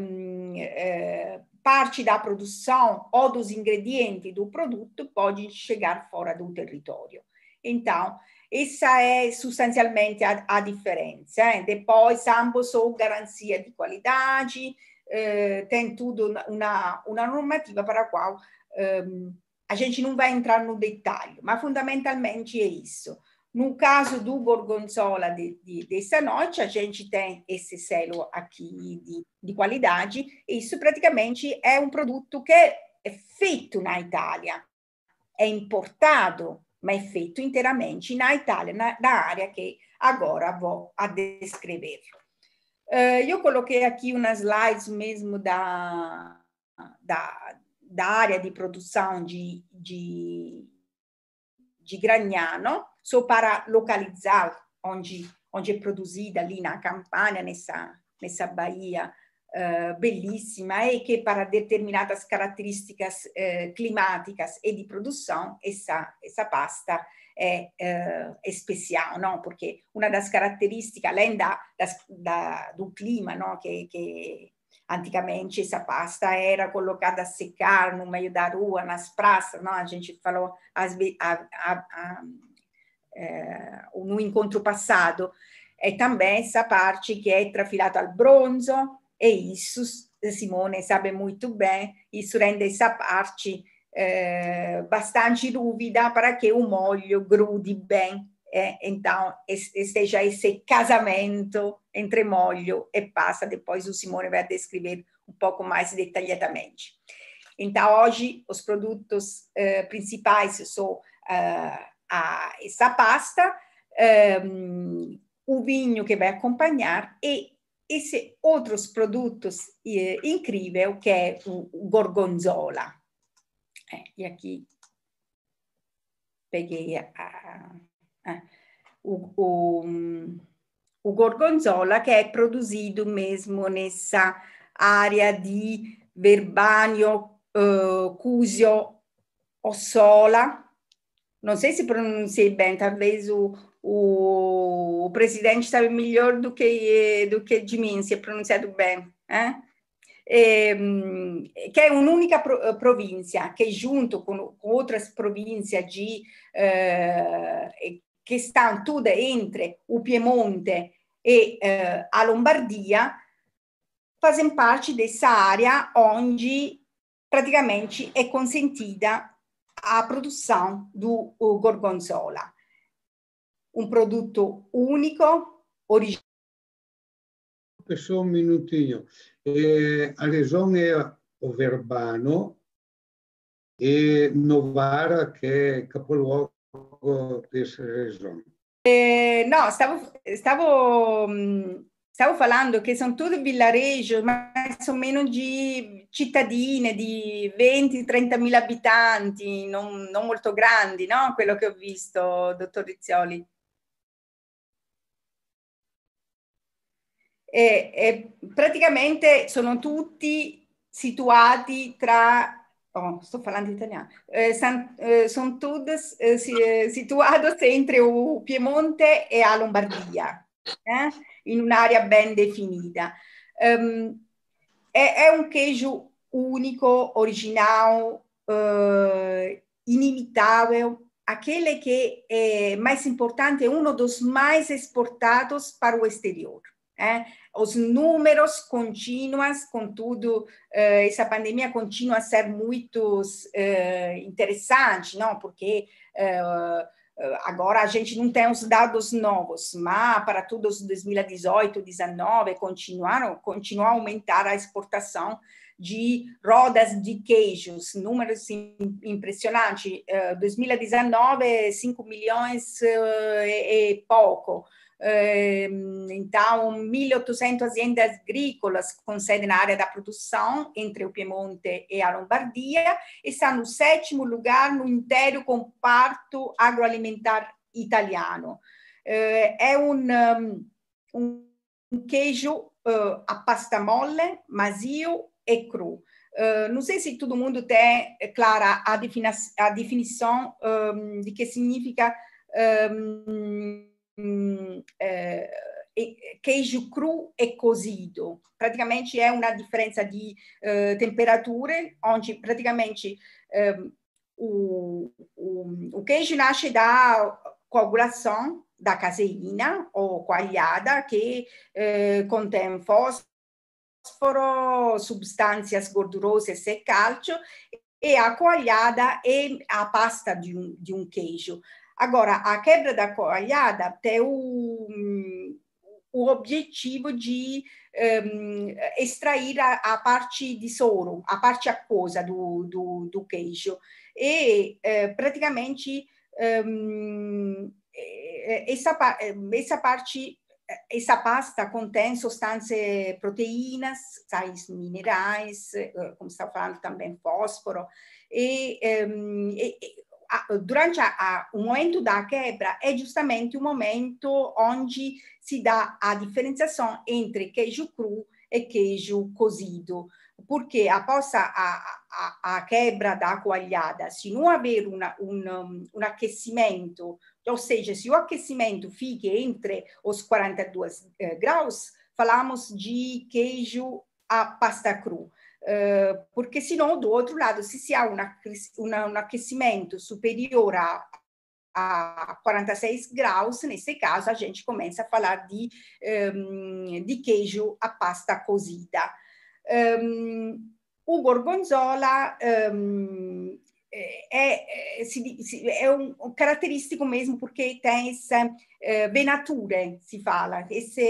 partes da produção ou dos ingredientes do produto podem chegar fora do território. Então, essa é substancialmente a diferença. Depois, ambos são garantia de qualidade, tem tudo uma normativa para a qual a gente não vai entrar no detalhe, mas fundamentalmente é isso. No caso do Gorgonzola dessa noite, a gente tem esse selo aqui de qualidade, e isso praticamente é um produto que é feito na Itália, é importado, mas é feito inteiramente na Itália, na área que agora vou a descrever. Eu coloquei aqui umas slides mesmo da área de produção de Gragnano, só para localizar onde é produzida ali na Campania, nessa baía bellíssima e que para determinadas características climáticas e de produção, essa pasta é especial, não? Porque uma das características, além do clima, não? Que antigamente essa pasta era colocada a secar no meio da rua, nas praças, não? A gente falou no encontro passado, e também essa parte que é trafilata al bronzo, e isso Simone sabe muito bem, isso rende essa parte bastante ruvida para que o molho grude bem, então esteja esse casamento entre molho e pasta. Depois o Simone vai descrever um pouco mais detalhadamente. Então hoje os produtos principais são essa pasta, o vinho que vai acompanhar e esses outros produtos incríveis que é o gorgonzola. E aqui peguei o gorgonzola, que é produzido mesmo nessa área de Verbano, Cusio, Ossola. Não sei se pronunciei bem, talvez o presidente sabe melhor do que de mim, se é pronunciado bem. Que é un'unica província che junto con outras províncias che stanno tutte entre o Piemonte e a Lombardia, fazem parte dessa área onde praticamente é consentida a produção do gorgonzola. Um produto único, original. Só um minutinho. A região é o Verbano e Novara, que é capoluogo dessa região. No, stavo falando che sono tutti villareggi, mais o meno di cittadine di 20-30 mila abitanti, non molto grandi, no? Quello che ho visto, dottor Rizzoli. Praticamente sono tutti situati tra... sto parlando italiano. Sono tutti situati entre o Piemonte e a Lombardia, in un'area ben definita. È un queijo unico, original, inimitável, aquele que é mais importante, é um dos mais exportados para o exterior. Os números continuam, contudo, essa pandemia continua a ser muito interessante, não? Porque agora a gente não tem os dados novos, mas para todos 2018, 2019, continua a aumentar a exportação de rodas de queijos, números impressionantes. 2019, 5 milhões e pouco. Então, 1.800 aziende agrícolas com sede na área da produção entre o Piemonte e a Lombardia, e está no 7º lugar no inteiro comparto agroalimentar italiano. É um queijo a pasta molle, macio e cru. Não sei se todo mundo tem clara a definição de que significa queijo cru e cozido. Praticamente é uma diferença de temperatura, onde praticamente o queijo nasce da coagulação da caseína ou coalhada, que contém fósforo, substâncias gordurosas e cálcio, e a coalhada é a pasta de um queijo. Agora, a quebra da coalhada tem o objetivo de extrair a parte de soro, a parte aquosa do queijo. E, praticamente, essa pasta contém sostanze proteínas, sais minerais, como estava falando também, fósforo, durante o momento da quebra é justamente o momento onde se dá a diferenciação entre queijo cru e queijo cozido, porque após a quebra da coalhada, se não haver um aquecimento, ou seja, se o aquecimento fique entre os 42 graus, falamos de queijo a pasta cru. Porque senão, do outro lado, se há um aquecimento superior a 46 graus, nesse caso a gente começa a falar de queijo a pasta cozida. O gorgonzola é um caratterístico mesmo porque tem essa venature, se fala,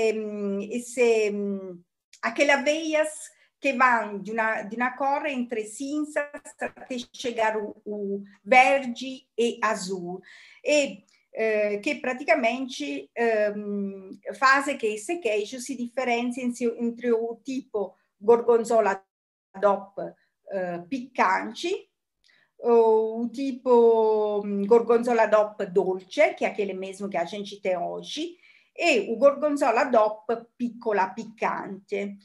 aquelas veias que vão de uma cor entre cinza até chegar o verde e azul. E che praticamente faz che esse queijo si differenzi entre o tipo gorgonzola DOP piccante, o tipo gorgonzola DOP dolce, che è aquele mesmo che a gente tem hoje, e o gorgonzola DOP piccola piccante.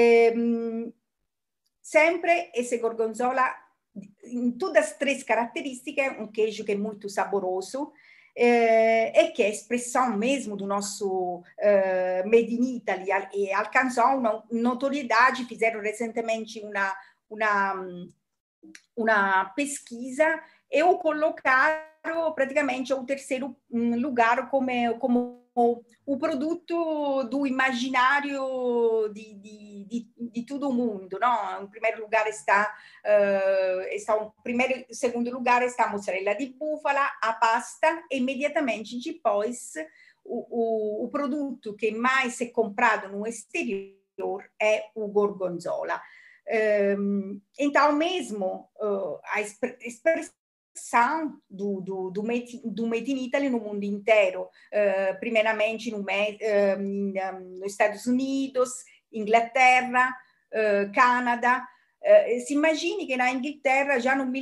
Sempre esse gorgonzola, in tutte as três características, um queijo que é muito saboroso, e que é expressão mesmo do nosso Made in Italy, e alcançou uma notoriedade. Fizeram recentemente uma pesquisa e o colocaram praticamente ao terceiro lugar como o produto do imaginário de todo o mundo, não? Em primeiro lugar está em segundo lugar está a mozzarella di búfala, a pasta, e imediatamente depois o produto que mais é comprado no exterior é o gorgonzola. Então mesmo a expressão do Made in Italy no mundo inteiro, primeiramente nos Estados Unidos, Inglaterra, Canada. Si immagini che na Inghilterra già no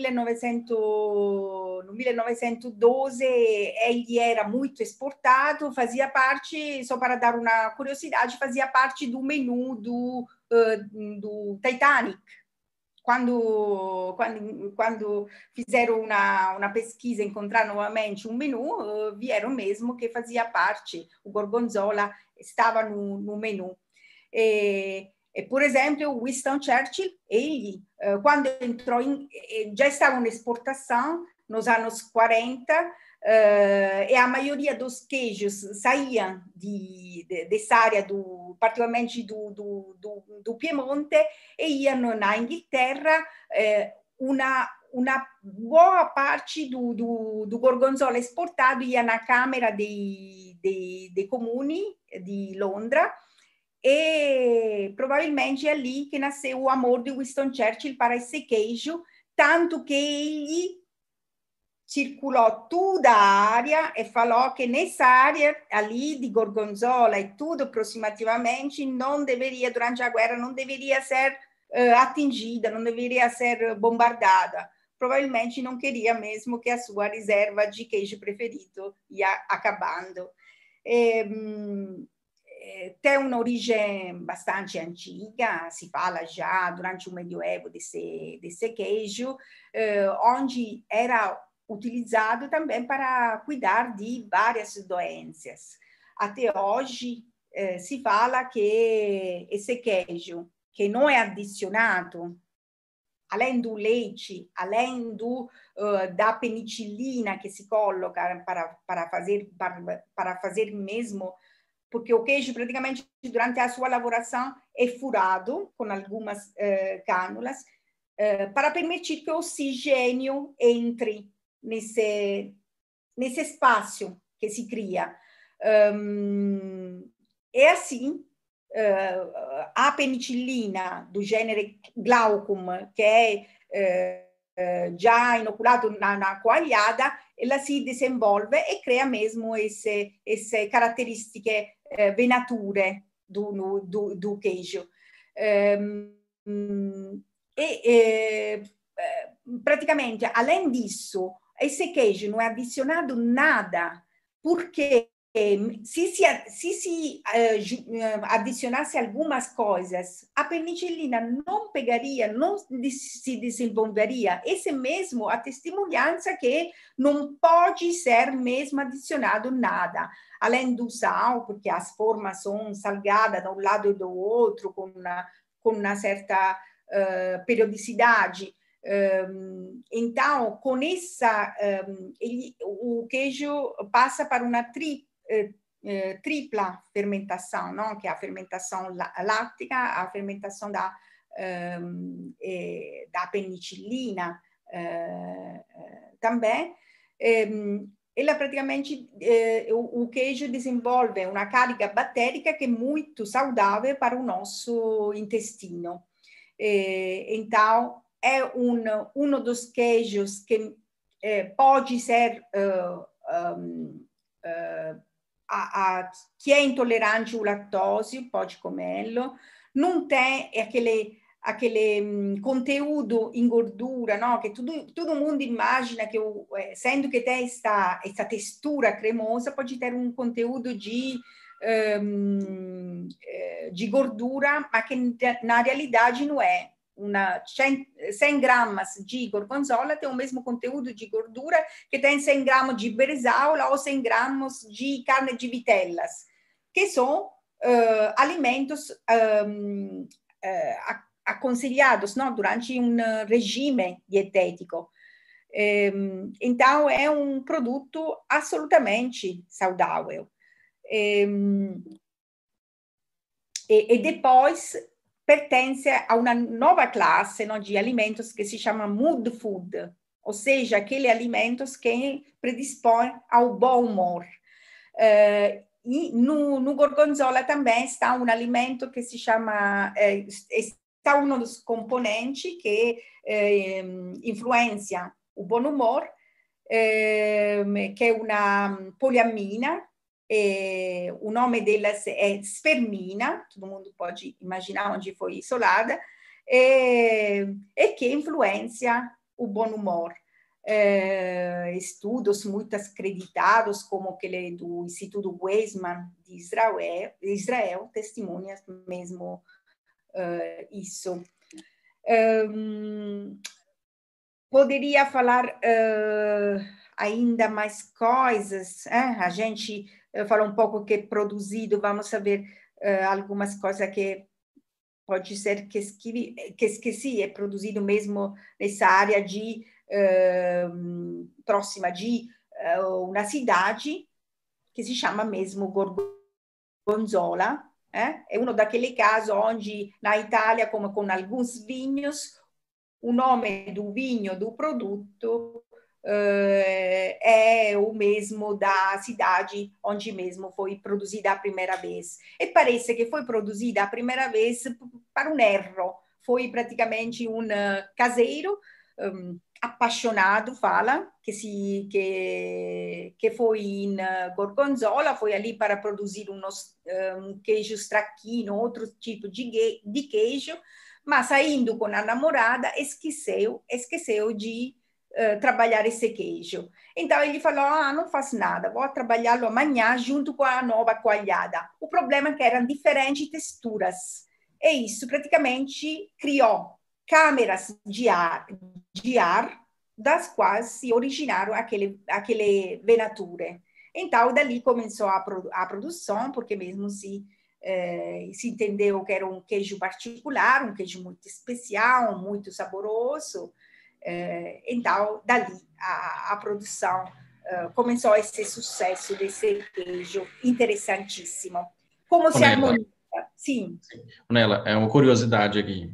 1912 egli era muito exportato, fazia parte, só para dar uma curiosidade, fazia parte do menu do Titanic. Quando fizeram uma pesquisa, encontraram novamente um menu, vieram mesmo que fazia parte, o gorgonzola estava no menu. E, por exemplo, Winston Churchill, ele, quando entrou já estava em exportação nos anos 40, e a maioria dos queijos saíam dessa área, particularmente do Piemonte, e iam na Inghilterra. Uma boa parte do gorgonzola exportado ia na Câmara dei Comuni de Londra, e provavelmente é ali que nasceu o amor de Winston Churchill para esse queijo, tanto que ele circulou toda a área e falou que nessa área ali de gorgonzola e tudo aproximativamente não deveria, durante a guerra, não deveria ser atingida, não deveria ser bombardada. Provavelmente não queria mesmo que a sua reserva de queijo preferido ia acabando. Tem uma origem bastante antiga, se fala já durante o Medioevo desse queijo, onde era utilizado também para cuidar de várias doenças. Até hoje se fala que esse queijo, que não é adicionado, além do leite, além da penicilina que se coloca para fazer mesmo, porque o queijo praticamente durante a sua elaboração é furado com algumas cânulas para permitir que o oxigênio entre nesse espaço que se cria. É assim, a penicilina do gênero Glaucum, que é já inoculado na coalhada, ela se desenvolve e cria mesmo esse caratteristiche venature do queijo. Praticamente, além disso, esse queijo não é adicionado nada, porque se adicionasse algumas coisas, a penicilina não pegaria, não se desenvolveria. Esse mesmo a testemunhança que não pode ser mesmo adicionado nada, além do sal, porque as formas são salgadas de um lado e do outro, com uma certa periodicidade. Então, com essa, o queijo passa para uma tripla fermentação, não? Que é a fermentação láctica, a fermentação da penicilina também. Ela praticamente, o queijo desenvolve uma carga bactérica que é muito saudável para o nosso intestino. Então, é um dos queijos que pode ser que é intolerante ao lactose, pode comê-lo. Não tem aquele conteúdo em gordura, não? Que todo mundo imagina que, sendo que tem essa textura cremosa, pode ter um conteúdo de gordura, mas que na realidade não é. 100 gramas de gorgonzola tem o mesmo conteúdo de gordura que tem 100 gramas de bresaola ou 100 gramas de carne de vitellas, que são alimentos aconselhados, não? Durante um regime dietético. Então, é um produto absolutamente saudável. E depois pertence a uma nova classe, não, de alimentos que se chama mood food, ou seja, aqueles alimentos que predispõem ao bom humor. E no gorgonzola também está um alimento que se chama, está um dos componentes que influencia o bom humor, que é uma poliamina. O nome delas é spermina, todo mundo pode imaginar onde foi isolada, e que influencia o bom humor. Estudos muito acreditados, como aquele do Instituto Weizmann de Israel, testemunham mesmo isso. Poderia falar ainda mais coisas, a gente falou um pouco que é produzido, vamos saber algumas coisas que pode ser que esqueci, é produzido mesmo nessa área de próxima de uma cidade que se chama mesmo Gorgonzola. É um daqueles casos onde na Itália, como com alguns vinhos, o nome do vinho, do produto, é o mesmo da cidade onde mesmo foi produzida a primeira vez. E parece que foi produzida a primeira vez para um erro. Foi praticamente um caseiro apaixonado, fala, que foi em Gorgonzola, foi ali para produzir um queijo stracchino, outro tipo de queijo, mas saindo com a namorada, esqueceu de trabalhar esse queijo. Então ele falou, não faço nada, vou trabalhá-lo amanhã junto com a nova coalhada. O problema é que eram diferentes texturas. E isso praticamente criou câmeras de ar das quais se originaram aquele venature. Então, dali começou a produção, porque mesmo se entendeu que era um queijo particular, um queijo muito especial, muito saboroso. Então, dali a produção começou esse sucesso desse queijo interessantíssimo. Como se harmoniza? Sim. Nela, é uma curiosidade aqui.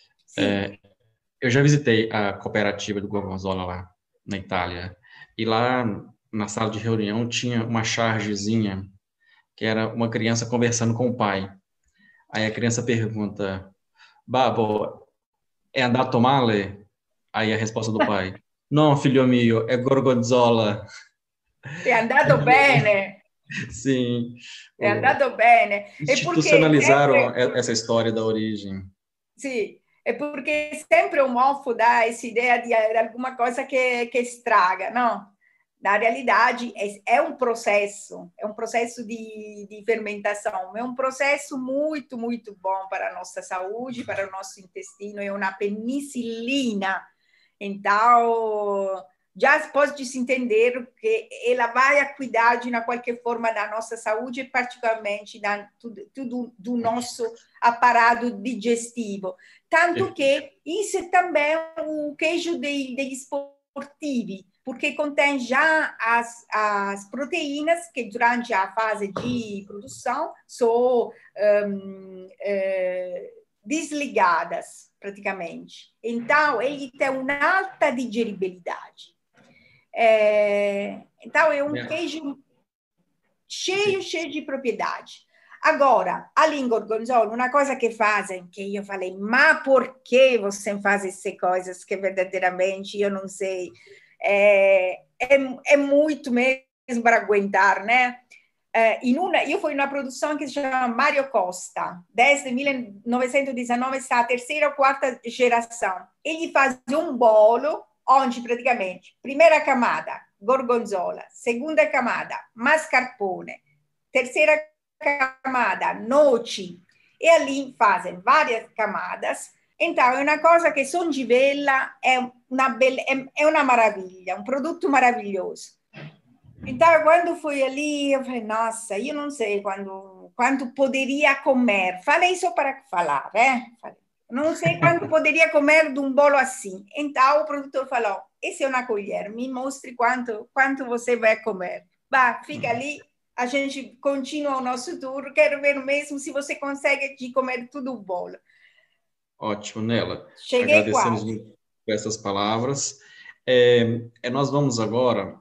Eu já visitei a cooperativa do Gorgonzola lá na Itália, e lá na sala de reunião tinha uma chargezinha que era uma criança conversando com o pai. Aí a criança pergunta, Babbo, é andato male? Aí a resposta do pai, não, filho mio, é Gorgonzola. É andato bene. Sim. É andato bene. Institucionalizaram essa história da origem. Sim, é porque sempre o mofo dá essa ideia de alguma coisa que estraga, não? na realidade, é um processo de fermentação, é um processo muito, muito bom para a nossa saúde, para o nosso intestino, é uma penicilina. Então, já pode-se entender que ela vai cuidar de qualquer forma da nossa saúde, particularmente do nosso aparato digestivo. Tanto que isso também é o queijo degli sportivi, porque contém já as proteínas que durante a fase de produção são desligadas, praticamente. Então, ele tem uma alta digeribilidade. Então, é um queijo cheio de propriedade. Agora, ali em Gorgonzola, uma coisa que fazem, que eu falei, mas por que você faz essas coisas que verdadeiramente eu não sei, é muito mesmo para aguentar, né? Eu fui numa produção que se chama Mário Costa, desde 1919, está a terceira ou quarta geração. Ele faz um bolo onde praticamente, primeira camada, gorgonzola, segunda camada, mascarpone, terceira camada, noci, e ali fazem várias camadas. Então, é uma coisa que Son Givella é uma maravilha, um produto maravilhoso. Então, quando fui ali, eu falei, nossa, eu não sei quanto poderia comer. Falei só para falar, né? Não sei quanto poderia comer de um bolo assim. Então, o produtor falou, essa é uma colher, me mostre quanto você vai comer. Bah, fica ali, a gente continua o nosso tour, quero ver mesmo se você consegue de comer tudo o bolo. Ótimo, Nela. Cheguei Agradecemos quase. muito por essas palavras. Nós vamos agora,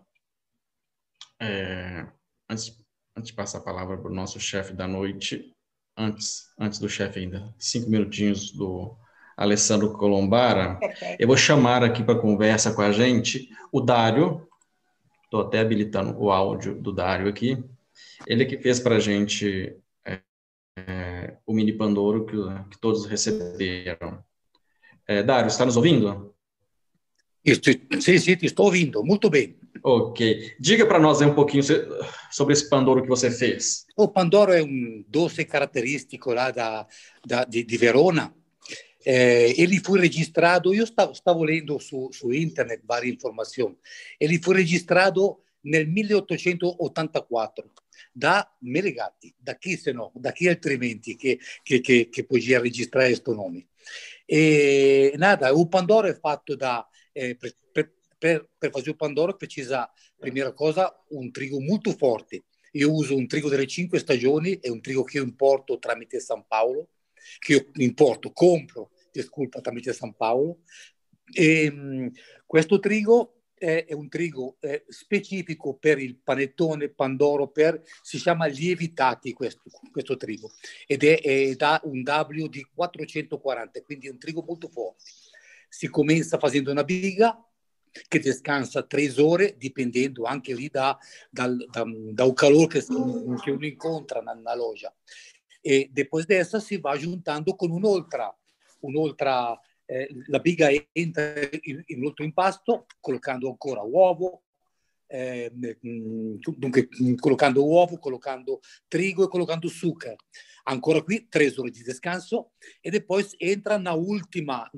antes de passar a palavra para o nosso chefe da noite, antes do chefe ainda, 5 minutinhos do Alessandro Colombara, Perfeito. Eu vou chamar aqui para conversa com a gente o Dário, estou até habilitando o áudio do Dário aqui, ele que fez para a gente o mini Pandoro que todos receberam. Dário, está nos ouvindo? Sì, ti sto ouvindo, molto bene. Ok. Diga para nós aí um pouquinho sobre esse Pandoro que você fez. O Pandoro è un doce caratteristico là di Verona. Ele fu registrato, io stavo lendo su internet varie informazioni, ele fu registrato nel 1884 da Melegatti, da chi se no, da chi altrimenti che podia registrare questo nome. E nada, o Pandoro è fatto da per fare il Pandoro precisa, prima cosa, un trigo molto forte. Io uso un trigo delle 5 stagioni, è un trigo che io importo tramite San Paolo, compro tramite San Paolo. E questo trigo è un trigo specifico per il panettone Pandoro, si chiama lievitati questo trigo, ed è da un W di 440, quindi è un trigo molto forte. Si comincia facendo una biga che descansa 3 ore, dipendendo anche lì dal calore che uno incontra nella loggia. E dopo di essa si va aggiuntando con un'altra la biga entra in un altro impasto, collocando ancora uovo, dunque collocando uovo, collocando trigo e collocando zucchero. Ancora qui 3 ore di descanso e poi entra una ultima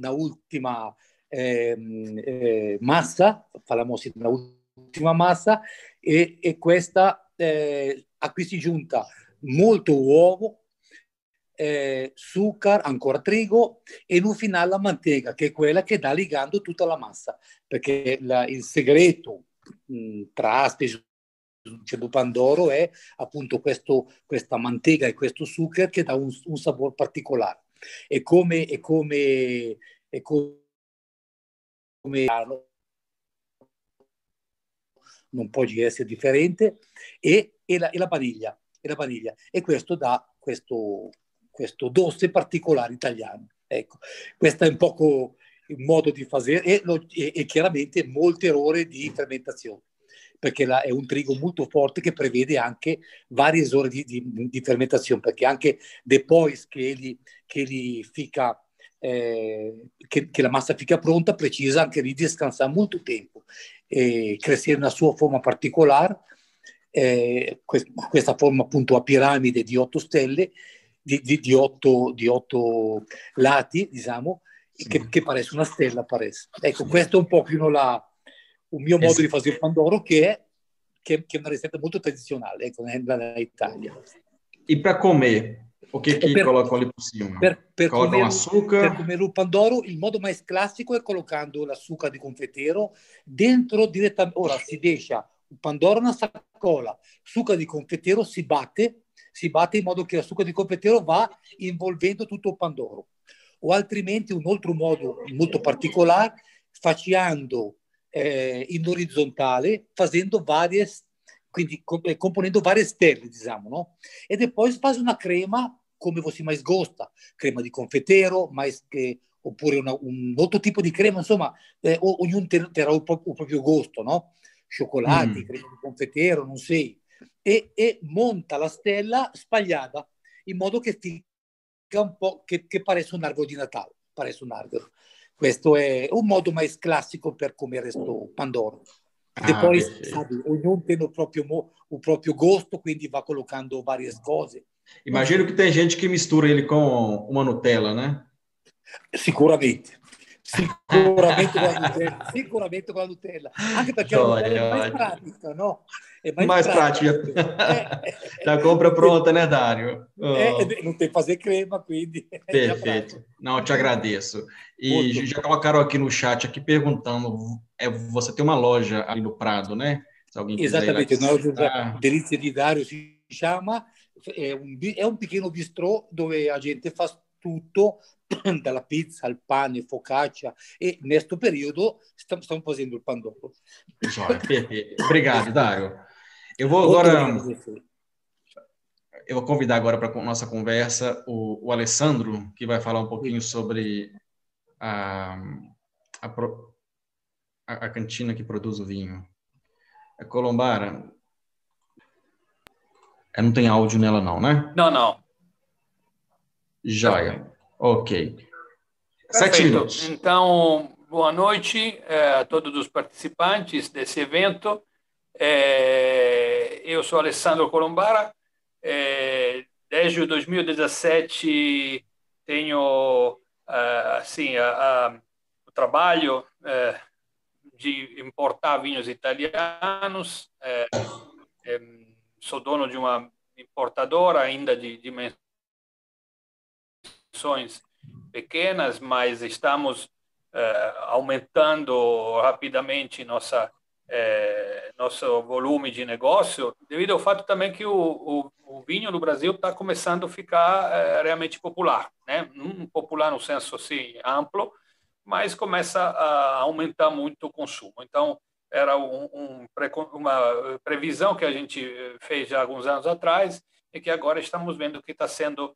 massa, famosa un'ultima massa, e questa a cui si giunta molto uovo, zucchero, ancora trigo e in un finale la manteiga, che è quella che dà ligando tutta la massa, perché il segreto tra Aspesi e Pandoro è appunto questa manteiga e questo zucchero che dà un sapore particolare. E come non può essere differente, e la vaniglia, e questo dà questo doce particolare italiano. Ecco, questo è un poco il modo di fare e chiaramente molte ore di fermentazione, perché è un trigo molto forte che prevede anche varie ore di fermentazione, perché anche dopo che li fica che la massa fica pronta, precisa anche di descansare molto tempo e crescere nella sua forma particolare, questa forma appunto a piramide di 8 stelle, di 8 lati, diciamo, che parece una stella. Parece. Ecco, questo è un po' più un mio modo di fare il pandoro, che è una ricetta molto tradizionale, ecco, nella Italia. E para comer, o que colocam ali por cima? Colocam açúcar? Per comer il pandoro, il modo mais classico è collocando l'azúcar di confettero dentro direttamente. Ora si deixa il pandoro nella sacola, zucchero di confettero si batte in modo che l'azúcar di confettero va involvendo tutto il pandoro. O altrimenti un altro modo molto particolare, facendo in orizzontale, facendo varie, quindi componendo varie stelle, diciamo, no? E poi fai una crema come você mais gosta, crema di confettero, oppure un altro tipo di crema, insomma, ognuno terrà il proprio gusto, no? Cioccolati, crema di confettero, non sei. E monta la stella spagliata, in modo che fica un po', che parece un albero di Natale, parece un albero. Questo è un modo mais classico per comere questo pandoro. E poi, sabe, ognuno tem o próprio gosto, quindi va collocando várias cose. Imagino que tem gente que mistura ele com uma Nutella, né? Sicuramente com a Nutella, anche perché a Nutella è mais pratica, no? É mais prática. Já compra pronta, né, Dario? Não tem que fazer crema, quindi. Perfeito. Não, eu te agradeço. E já colocaram aqui no chat, aqui perguntando, você tem uma loja ali no Prado, né? Se alguém quiser Exatamente, ir Delizia di Dario si chiama, è un pequeno bistrò dove la gente fa tutto, dalla pizza al pane, focaccia, e neste periodo stiamo facendo il pandoro. Perfeito. Obrigado, Dario. Eu vou convidar agora para a nossa conversa o Alessandro, que vai falar um pouquinho sobre a cantina que produz o vinho. A Colombara, não tem áudio nela não, né? Não. Joia. Ok. Perfeito. 7 minutos. Então, boa noite a todos os participantes desse evento. Eu sou Alessandro Colombara. Desde 2017 tenho o trabalho de importar vinhos italianos. Sou dono de uma importadora ainda de dimensões pequenas, mas estamos aumentando rapidamente nosso volume de negócio, devido ao fato também que o vinho no Brasil está começando a ficar realmente popular, né? Popular no senso assim, amplo, mas começa a aumentar muito o consumo. Então, era uma previsão que a gente fez já alguns anos atrás e que agora estamos vendo que está sendo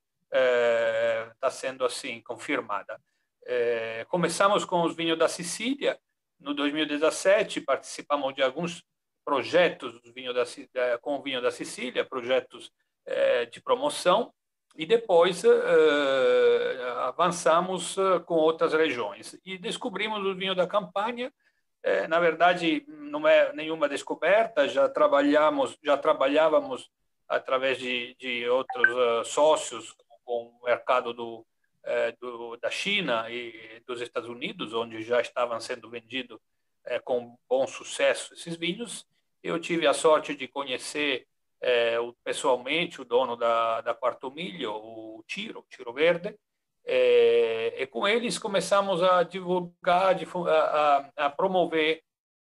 assim confirmada. Começamos com os vinhos da Sicília. No 2017, participamos de alguns projetos com o vinho da Sicília, projetos de promoção, e depois avançamos com outras regiões. E descobrimos o vinho da Campania. Na verdade, não é nenhuma descoberta, já trabalhávamos através de outros sócios com o mercado da China e dos Estados Unidos, onde já estavam sendo vendidos com bom sucesso esses vinhos. Eu tive a sorte de conhecer pessoalmente o dono da Quarto Milho, o Ciro Verde, e com eles começamos a divulgar, a promover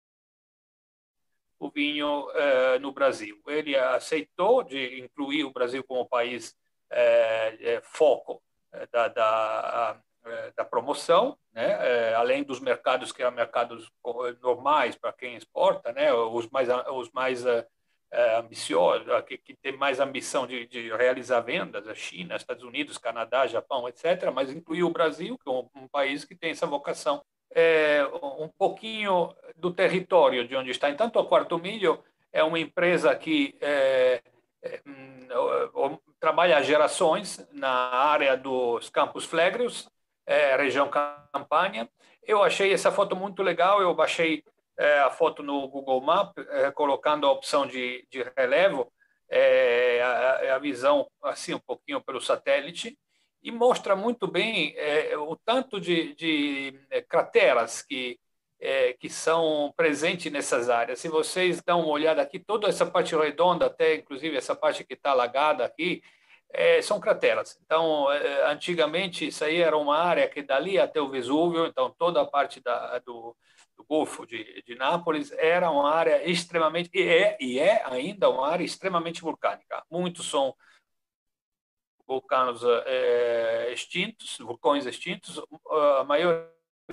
o vinho no Brasil. Ele aceitou de incluir o Brasil como país foco da promoção, né? Além dos mercados que eram mercados normais para quem exporta, né? Os mais ambiciosos, que tem mais ambição de realizar vendas, a China, Estados Unidos, Canadá, Japão, etc., mas incluiu o Brasil, que é um país que tem essa vocação. Um pouquinho do território de onde está. Então, a Quarto Milho é uma empresa que trabalha gerações na área dos Campos Flegreus, região Campania. Eu achei essa foto muito legal, eu baixei a foto no Google Maps, colocando a opção de relevo, a visão assim um pouquinho pelo satélite, e mostra muito bem o tanto de crateras que são presentes nessas áreas. Se vocês dão uma olhada aqui, toda essa parte redonda, até inclusive essa parte que está alagada aqui, são crateras. Então, antigamente, isso aí era uma área que dali até o Vesúvio, então toda a parte do Golfo de Nápoles era uma área extremamente, e é ainda uma área extremamente vulcânica. Muitos são vulcões extintos, a maioria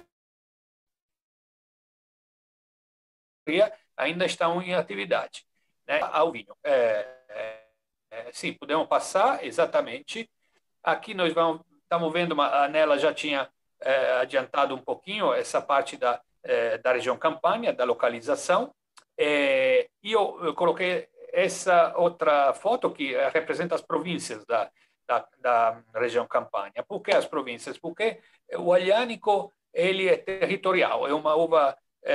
ainda estão em atividade, né? Ao vinho. Sim, podemos passar, exatamente. Aqui nós estamos vendo, a Nela já tinha adiantado um pouquinho essa parte da região Campania, da localização. E eu coloquei essa outra foto que representa as províncias da região Campania. Por que as províncias? Porque o Aglianico ele é territorial, é uma uva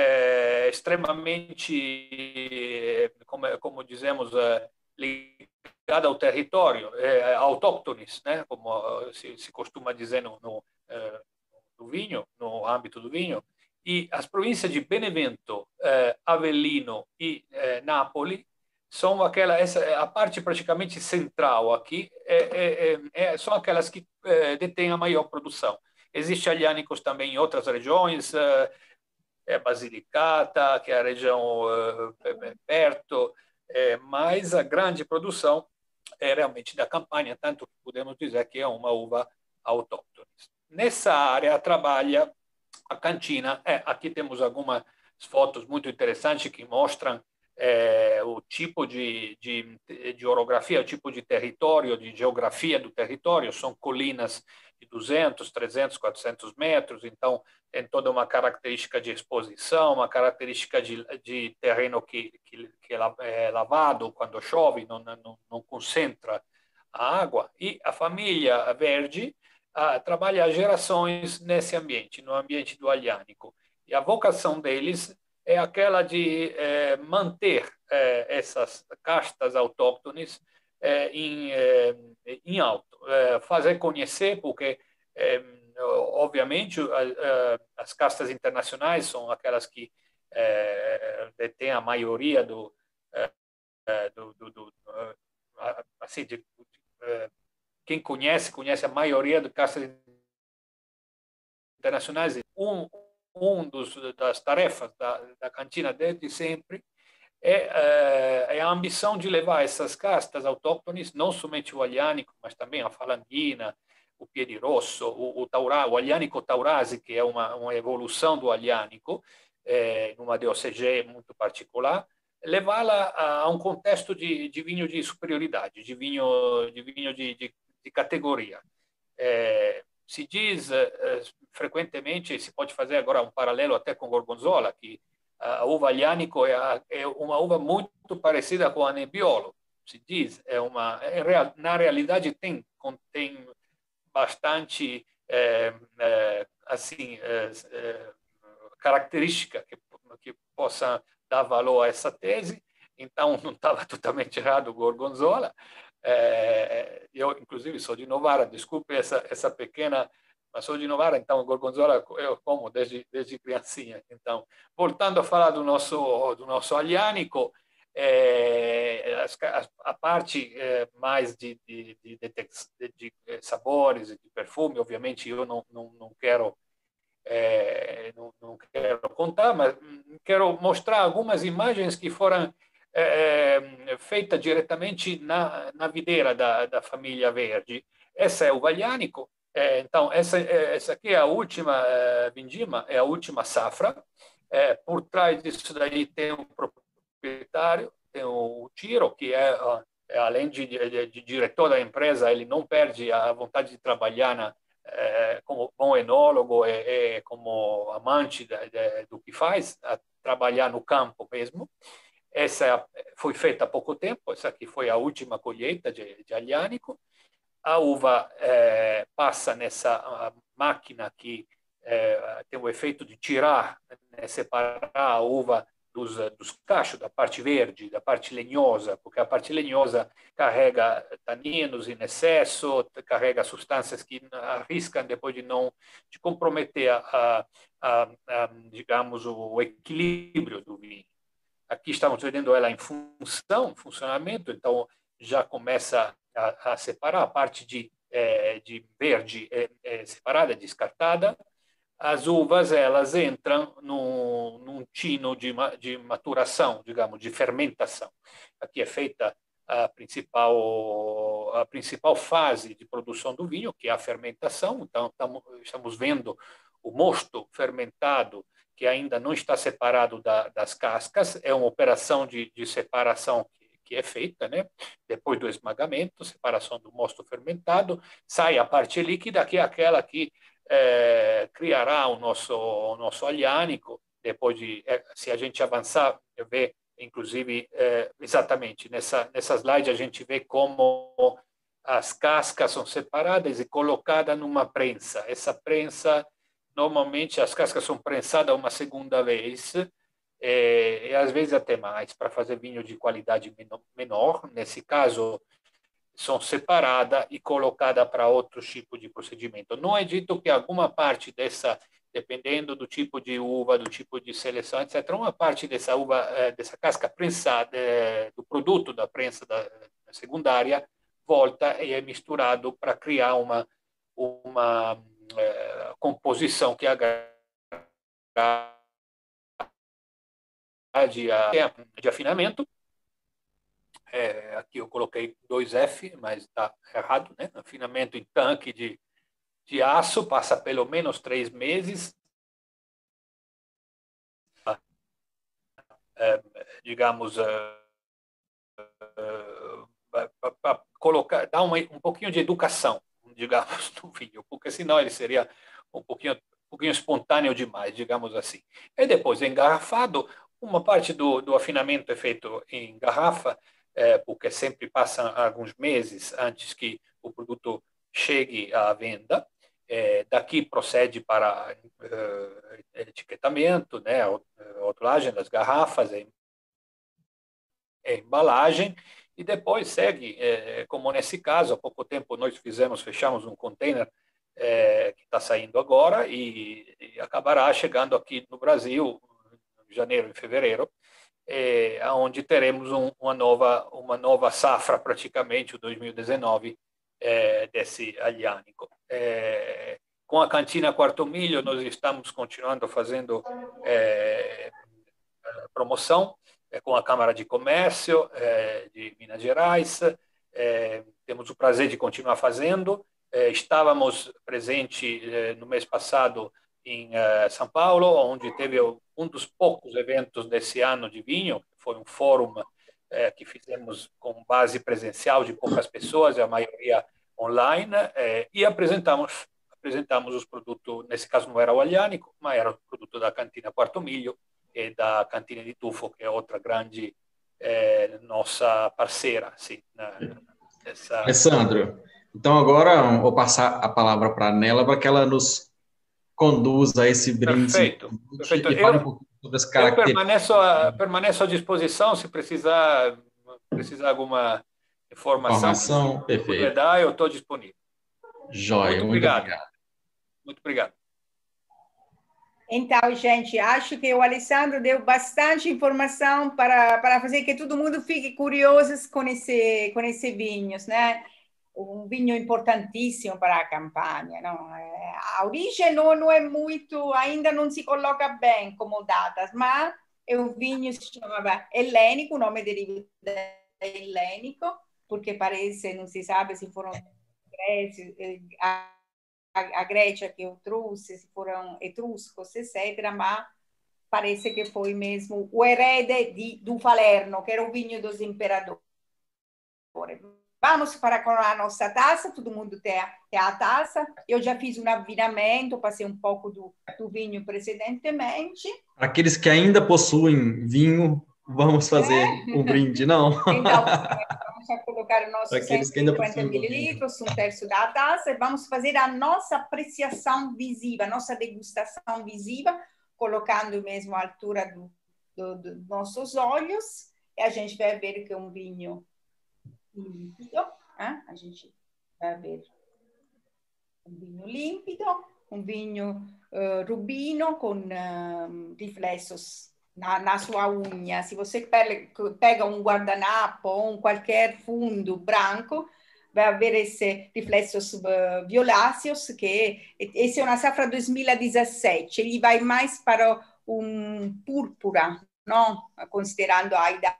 extremamente, como dizemos, ligada ao território, autóctones, né? Como se costuma dizer no vinho, no âmbito do vinho. E as províncias de Benevento, Avellino e Nápoles são a parte praticamente central aqui, são aquelas que detêm a maior produção. Existem aglianicos também em outras regiões, Basilicata, que é a região perto, mas a grande produção é realmente da Campania, tanto que podemos dizer que é uma uva autóctone. Nessa área trabalha a cantina. Aqui temos algumas fotos muito interessantes que mostram o tipo de orografia, o tipo de território, de geografia do território. São colinas de 200, 300, 400 metros, então tem toda uma característica de exposição, uma característica de terreno que é lavado quando chove, não concentra a água. E a família Verdi trabalha há gerações nesse ambiente, no ambiente do Aglianico. E a vocação deles é aquela de manter essas castas autóctones em alto, fazer conhecer, porque obviamente as castas internacionais são aquelas que detêm a maioria assim, quem conhece a maioria das castas internacionais. Das tarefas da cantina desde sempre é a ambição de levar essas castas autóctones, não somente o Aglianico, mas também a Falanghina, o Piedirosso, o Aglianico Taurasi, que é uma evolução do Aglianico, numa DOCG muito particular, levá-la a um contexto de vinho de superioridade, de vinho de categoria. Se diz frequentemente, se pode fazer agora um paralelo até com Gorgonzola, que a uva Aglianico é uma uva muito parecida com a Nebbiolo. Se diz, na realidade contém bastante característica que possa dar valor a essa tese. Então não estava totalmente errado o Gorgonzola. Eu inclusive sou de Novara, desculpe essa pequena, mas sou de Novara, então o Gorgonzola eu como desde criancinha. Então, voltando a falar do nosso Aglianico, a parte mais de sabores e de perfume, obviamente eu não quero contar, mas quero mostrar algumas imagens que foram feita diretamente na videira da família Verdi. Essa é o Aglianico. Então, essa aqui é a última vindima, é a última safra. Por trás disso daí tem o proprietário, tem o Ciro, que além de diretor da empresa, ele não perde a vontade de trabalhar como bom enólogo e como amante do que faz, a trabalhar no campo mesmo. Essa foi feita há pouco tempo, essa aqui foi a última colheita de Aglianico. a uva passa nessa máquina que tem o efeito de tirar, né, separar a uva dos cachos, da parte verde, da parte lenhosa, porque a parte lenhosa carrega taninos em excesso, carrega substâncias que arriscam depois de comprometer digamos, o equilíbrio do vinho. Aqui estamos vendo ela em funcionamento, então já começa a separar a parte de verde separada, descartada. As uvas, elas entram num tino de maturação, digamos, de fermentação. Aqui é feita a principal fase de produção do vinho, que é a fermentação. Então, estamos vendo o mosto fermentado, que ainda não está separado das cascas. É uma operação de separação que é feita, né? Depois do esmagamento, separação do mosto fermentado, sai a parte líquida, que é aquela que criará o nosso aliânico. Depois se a gente avançar, ver, inclusive, exatamente, nessa slide a gente vê como as cascas são separadas e colocadas numa prensa. Essa prensa, normalmente, as cascas são prensadas uma segunda vez, e às vezes até mais, para fazer vinho de qualidade menor. Nesse caso, são separadas e colocadas para outro tipo de procedimento. Não é dito que alguma parte dessa, dependendo do tipo de uva, do tipo de seleção, etc., uma parte dessa uva, dessa casca prensada, do produto da prensa da secundária, volta e é misturado para criar uma composição que agrade de afinamento. Aqui eu coloquei 2F, mas está errado, né? Afinamento em tanque de aço, passa pelo menos 3 meses. Digamos, para colocar, dar um pouquinho de educação, digamos, no vinho, porque senão ele seria um pouquinho espontâneo demais, digamos assim. E depois, engarrafado, uma parte do afinamento é feito em garrafa, porque sempre passam alguns meses antes que o produto chegue à venda. Daqui procede para etiquetamento, né, rotulagem das garrafas, embalagem, e depois segue, como nesse caso, há pouco tempo nós fechamos um container que está saindo agora e acabará chegando aqui no Brasil em janeiro e fevereiro, onde teremos uma nova safra, praticamente, o 2019, desse aliânico. Com a Cantina Quarto Milho, nós estamos continuando fazendo promoção com a Câmara de Comércio de Minas Gerais. Temos o prazer de continuar fazendo. Estávamos presentes no mês passado em São Paulo, onde teve um dos poucos eventos desse ano de vinho. Foi um fórum que fizemos com base presencial de poucas pessoas, a maioria online, e apresentamos os produtos. Nesse caso não era o aliânico, mas era o produto da Cantina Quarto Milho e da Cantina di Tufo, que é outra grande nossa parceira. Sim, Alessandro, então agora vou passar a palavra para a Nela, para que ela nos conduza a esse brinde. Perfeito. E fale um pouquinho sobre as características. Eu permaneço à disposição, se precisar alguma informação que puder dar, eu estou disponível. Joia, muito obrigado. Muito obrigado. Então, gente, acho que o Alessandro deu bastante informação para fazer que todo mundo fique curioso com esse vinhos, né? Um vinho importantíssimo para a campanha, não? A origem não é muito, ainda não se coloca bem como datas, mas é um vinho que se chamava Helênico, o nome deriva de Helênico, porque parece, não se sabe se foram a Grécia que eu trouxe, se foram etruscos, etc., mas parece que foi mesmo o herede do Falerno, que era o vinho dos imperadores. Vamos para com a nossa taça, todo mundo tem a taça. Eu já fiz um avinamento, passei um pouco do vinho precedentemente. Aqueles que ainda possuem vinho, vamos fazer um brinde, não? Então, vamos Vamos a colocar o nosso Para aqueles que ainda 150 precisam do vinho. mililitros, um terço da taça, e vamos fazer a nossa apreciação visiva, a nossa degustação visiva, colocando mesmo a altura dos nossos olhos, e a gente vai ver que é um vinho límpido, a gente vai ver um vinho límpido, um vinho rubino com riflexos na sua unha. Se você pega um guardanapo ou qualquer fundo branco, vai haver esses reflexos violáceos, que esse é uma safra 2017, ele vai mais para um púrpura, não? Considerando a idade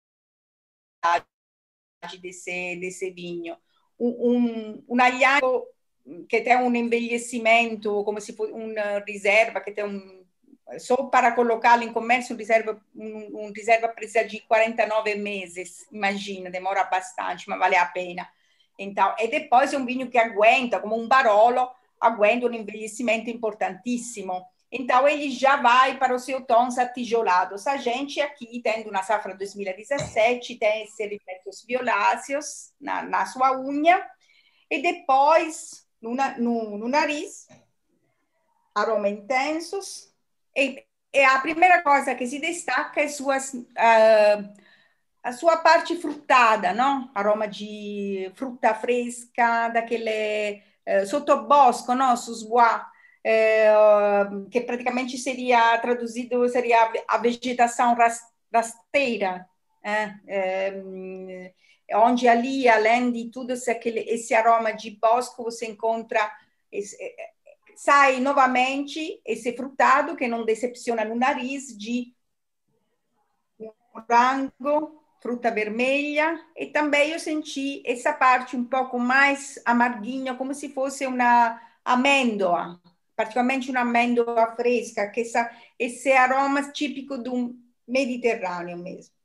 desse vinho. Um agliano que tem um envelhecimento, como se fosse uma reserva, que tem só para colocá-lo em comércio, reserva precisa de 49 meses, imagina, demora bastante, mas vale a pena. Então, e depois é um vinho que aguenta, como um Barolo, aguenta um envelhecimento importantíssimo. Então, ele já vai para os seus tons atijolados. A gente aqui, tendo uma safra 2017, tem esses reflexos violáceos na sua unha, e depois, no nariz, aromas intensos. E a primeira coisa que se destaca é a sua parte frutada, não? Aroma de fruta fresca, daquele sottobosco, não? Susbois, que praticamente seria traduzido, seria a vegetação rasteira, onde ali, além de tudo esse aroma de bosque, você encontra... sai novamente esse frutado que não decepciona no nariz, de morango, fruta vermelha, e também eu senti essa parte um pouco mais amarguinha, como se fosse uma amêndoa, particularmente uma amêndoa fresca, que esse aroma típico do Mediterrâneo mesmo.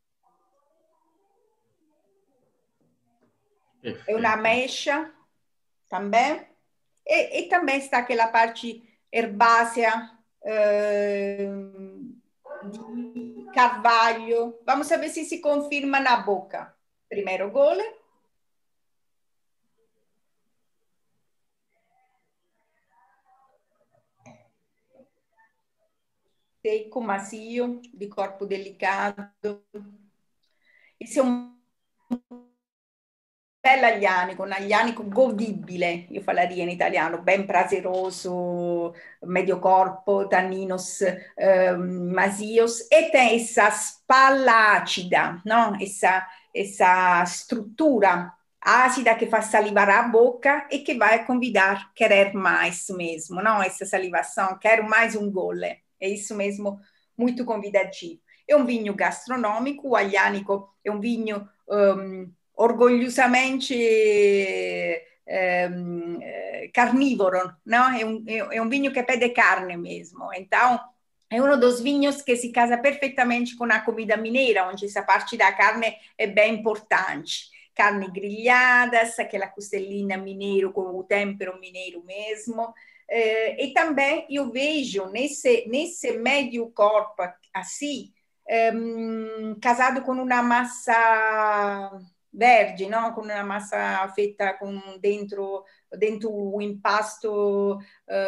Perfeito. É uma ameixa também. E também está aquela parte herbácea de carvalho. Vamos ver se confirma na boca. Primeiro gole. Seco, macio, de corpo delicado. Esse é um bell'aglianico, un aglianico godibile, io falaria in italiano, ben prazeroso, medio corpo, tanninos macios, e tem essa spalla ácida, não? Essa estrutura ácida que faz salivar a boca e que vai convidar a querer mais mesmo, não? Essa salivação, quero mais um gole, é isso mesmo, muito convidativo. É um vinho gastronômico, o aglianico é um vinho orgogliosamente carnívoro, não? É um vinho que pede carne mesmo. Então, é um dos vinhos que se casa perfeitamente com a comida mineira, onde essa parte da carne é bem importante. Carne grelhadas, aquela costelinha mineiro com o tempero mineiro mesmo. E também eu vejo nesse médio corpo assim, casado com uma massa verde, não? Com uma massa feita com dentro o impasto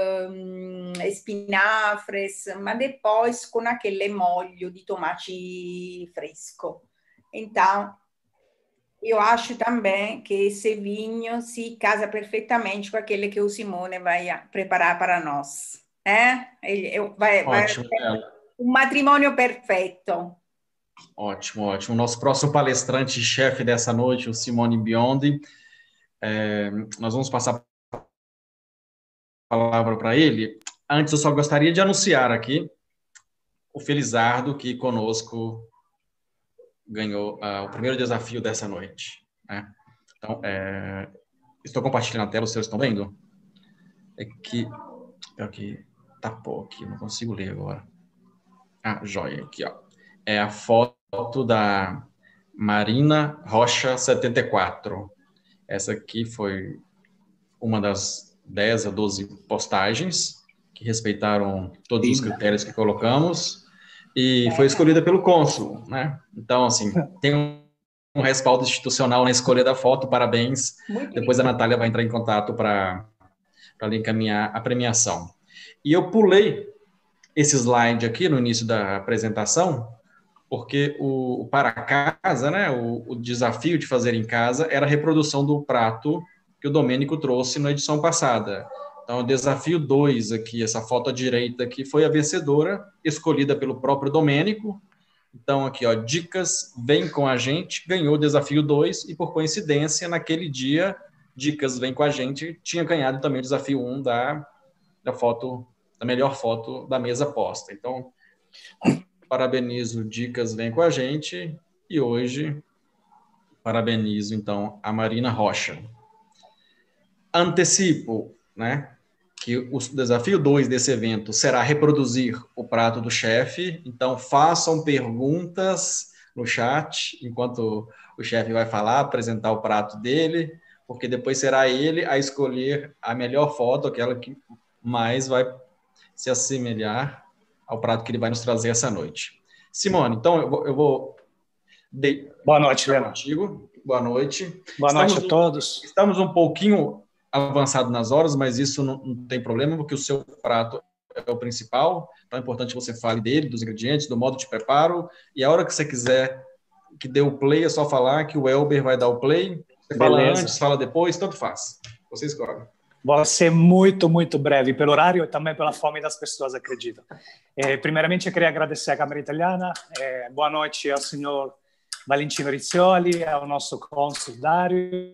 espinafres, mas depois com aquele molho de tomate fresco. Então, eu acho também que esse vinho se casa perfeitamente com aquele que o Simone vai preparar para nós. Vai Ótimo, ser um matrimônio perfeito. Ótimo, ótimo. Nosso próximo palestrante, chefe dessa noite, o Simone Biondi. Nós vamos passar a palavra para ele. Antes, eu só gostaria de anunciar aqui o Felizardo, que conosco ganhou o primeiro desafio dessa noite. Né? Então, estou compartilhando a tela, vocês estão vendo? Aqui tapou aqui, não consigo ler agora. Joia, aqui, ó. É a foto da Marina Rocha 74. Essa aqui foi uma das 10 a 12 postagens que respeitaram todos os critérios que colocamos e foi escolhida pelo cônsul, né? Então, assim, tem um respaldo institucional na escolha da foto, parabéns. Depois a Natália vai entrar em contato para lhe encaminhar a premiação. E eu pulei esse slide aqui no início da apresentação, porque o para casa, né, o desafio de fazer em casa era a reprodução do prato que o Domênico trouxe na edição passada. Então, o desafio 2 aqui, essa foto à direita aqui, foi a vencedora, escolhida pelo próprio Domênico. Então, aqui, ó, Dicas Vem Com a Gente, ganhou o desafio 2, e por coincidência, naquele dia, Dicas Vem Com a Gente tinha ganhado também o desafio 1 da melhor foto da mesa posta. Então, parabenizo Dicas Vem Com a Gente, e hoje parabenizo, então, a Marina Rocha. Antecipo, né, que o desafio 2 desse evento será reproduzir o prato do chefe, então façam perguntas no chat, enquanto o chefe vai falar, apresentar o prato dele, porque depois será ele a escolher a melhor foto, aquela que mais vai se assemelhar ao prato que ele vai nos trazer essa noite. Simone, então eu vou... Boa noite, Lena. Boa noite. Boa noite a todos. Estamos um pouquinho avançado nas horas, mas isso não tem problema, porque o seu prato é o principal, então é importante que você fale dele, dos ingredientes, do modo de preparo, e a hora que você quiser que dê o play, é só falar que o Elber vai dar o play. Você fala antes, fala depois, tanto faz. Você escolhe. Vou ser muito, muito breve, pelo horário e também pela fome das pessoas, acredito. Primeiramente, eu queria agradecer à Câmara Italiana. Boa noite ao senhor Valentino Rizzoli, ao nosso cônsul Dario.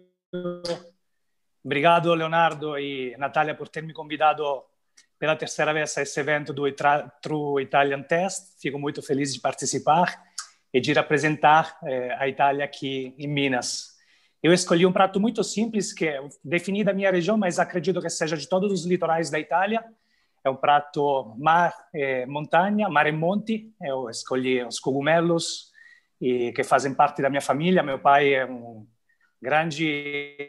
Obrigado, Leonardo e Natália, por ter me convidado pela terceira vez a esse evento do True Italian Test. Fico muito feliz de participar e de representar a Itália aqui em Minas. Eu escolhi um prato muito simples, que é defini da minha região, mas acredito que seja de todos os litorais da Itália. É um prato mar e montanha, mar e monte. Eu escolhi os cogumelos que fazem parte da minha família. Meu pai é um grande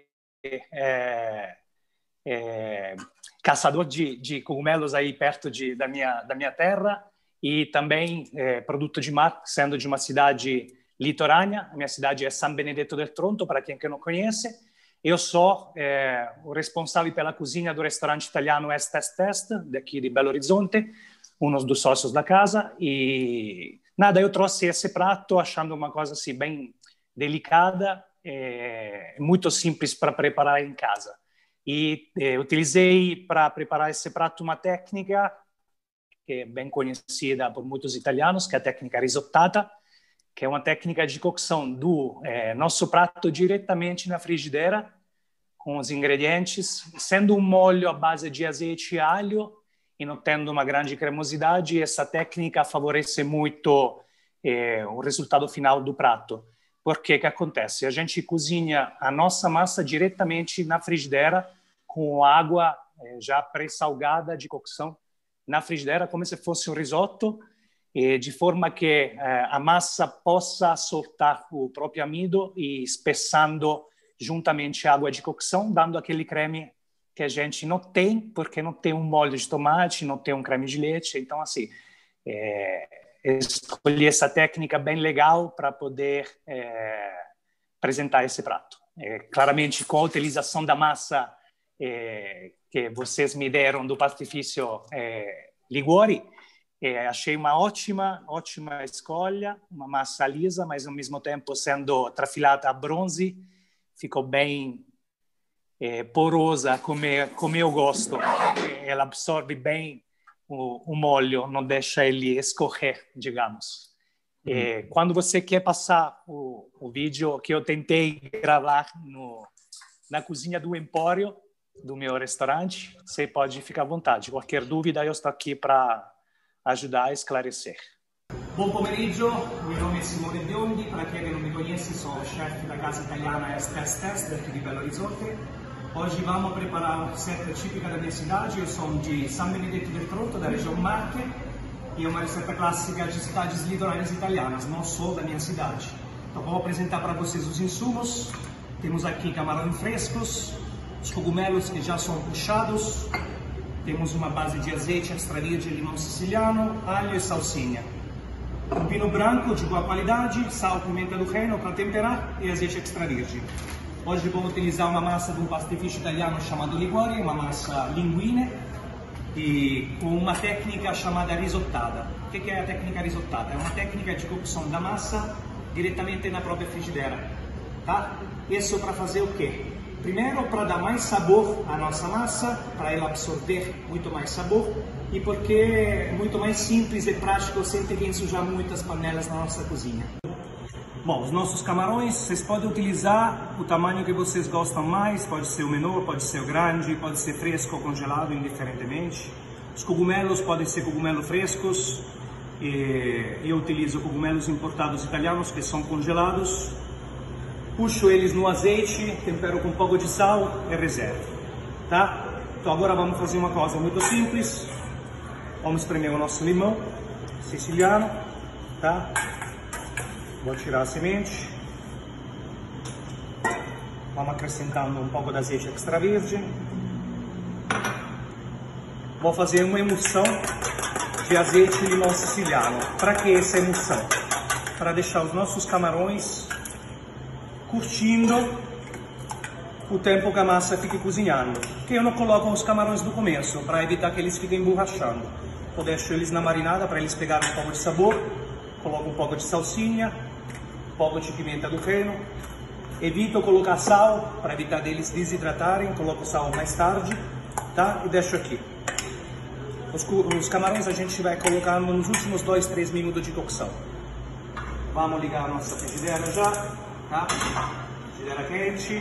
caçador de cogumelos aí perto da minha terra, e também produto de mar, sendo de uma cidade litorânea. A minha cidade é San Benedetto del Tronto, para quem não conhece. Eu sou o responsável pela cozinha do restaurante italiano Est, daqui de Belo Horizonte, um dos sócios da casa, e nada, eu trouxe esse prato achando uma coisa assim bem delicada, muito simples para preparar em casa. E utilizei para preparar esse prato uma técnica que é bem conhecida por muitos italianos, que é a técnica risottata, que é uma técnica de cocção do nosso prato diretamente na frigideira, com os ingredientes, sendo um molho à base de azeite e alho, e não tendo uma grande cremosidade. Essa técnica favorece muito o resultado final do prato. Porque que acontece? A gente cozinha a nossa massa diretamente na frigideira, com água já pré-salgada de cocção na frigideira, como se fosse um risoto, de forma que a massa possa soltar o próprio amido e espessando juntamente a água de cocção, dando aquele creme que a gente não tem, porque não tem um molho de tomate, não tem um creme de leite. Então, assim, escolhi essa técnica bem legal para poder apresentar esse prato. Claramente, com a utilização da massa que vocês me deram do pastifício Liguori, achei uma ótima escolha, uma massa lisa, mas ao mesmo tempo sendo trafilata a bronze, ficou bem porosa, como eu gosto. Ela absorve bem o molho, não deixa ele escorrer, digamos. Quando você quer passar o vídeo que eu tentei gravar na cozinha do Empório, do meu restaurante, você pode ficar à vontade. Qualquer dúvida, eu estou aqui para ajudar a esclarecer. Buon pomeriggio, meu nome é Simone Biondi, para quem não me conhece, sou o chefe da casa italiana Est, daqui de Belo Horizonte. Hoje vamos preparar uma receita típica da minha cidade. Eu sou de San Benedetto del Tronto, da região Marche, e é uma receita clássica de cidades litorâneas italianas, não sou da minha cidade. Então vou apresentar para vocês os insumos. Temos aqui camarões frescos, os cogumelos que já são puxados, temos uma base de azeite extra virgem, limão siciliano, alho e salsinha. um vinho branco de boa qualidade, sal, pimenta do reino para temperar e azeite extra virgem. Hoje vou utilizar uma massa de um pastificio italiano chamado Liguori, uma massa linguine, e com uma técnica chamada risottata. O que é a técnica risottata? É uma técnica de cocção da massa diretamente na própria frigideira. Tá? Isso para fazer o quê? Primeiro, para dar mais sabor à nossa massa, para ela absorver muito mais sabor, e porque é muito mais simples e prático sem ter que ensujar muitas panelas na nossa cozinha. Bom, os nossos camarões, vocês podem utilizar o tamanho que vocês gostam mais, pode ser o menor, pode ser o grande, pode ser fresco ou congelado, indiferentemente. Os cogumelos podem ser cogumelos frescos, eu utilizo cogumelos importados italianos que são congelados. Puxo eles no azeite, tempero com um pouco de sal e reservo, tá? Então agora vamos fazer uma coisa muito simples. Vamos espremer o nosso limão siciliano, tá? Vou tirar a semente. Vamos acrescentando um pouco de azeite extra virgem. Vou fazer uma emulsão de azeite e limão siciliano. Para que essa emulsão? Para deixar os nossos camarões curtindo o tempo que a massa fique cozinhando. Que eu não coloco os camarões no começo, para evitar que eles fiquem borrachando. Eu deixo eles na marinada para eles pegarem um pouco de sabor. Coloco um pouco de salsinha, um pouco de pimenta do reino. Evito colocar sal para evitar deles desidratarem. Coloco sal mais tarde, tá? E deixo aqui. Os camarões a gente vai colocando nos últimos 2-3 minutos de cocção. Vamos ligar a nossa frigideira já, tá? Frigideira quente.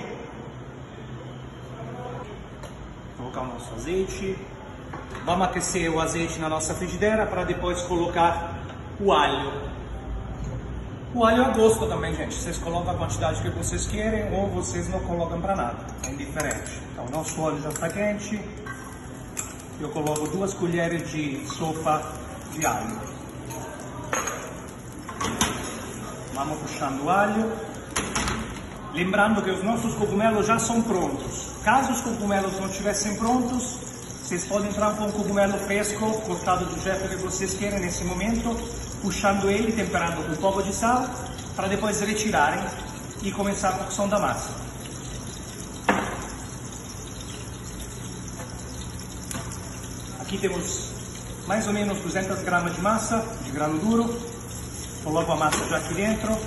Colocar o nosso azeite. Vamos aquecer o azeite na nossa frigideira para depois colocar o alho. O alho é a gosto também, gente. Vocês colocam a quantidade que vocês querem ou vocês não colocam para nada. É indiferente. Então, o nosso óleo já está quente. Eu coloco 2 colheres de sopa de alho. Vamos puxando o alho. Lembrando que os nossos cogumelos já são prontos. Caso os cogumelos não estivessem prontos, vocês podem entrar com um cogumelo fresco, cortado do jeito que vocês querem nesse momento, puxando ele, temperando com um pouco de sal, para depois retirarem e começar a cocção da massa. Aqui temos mais ou menos 200 gramas de massa, de grano duro. Coloco a massa já aqui dentro.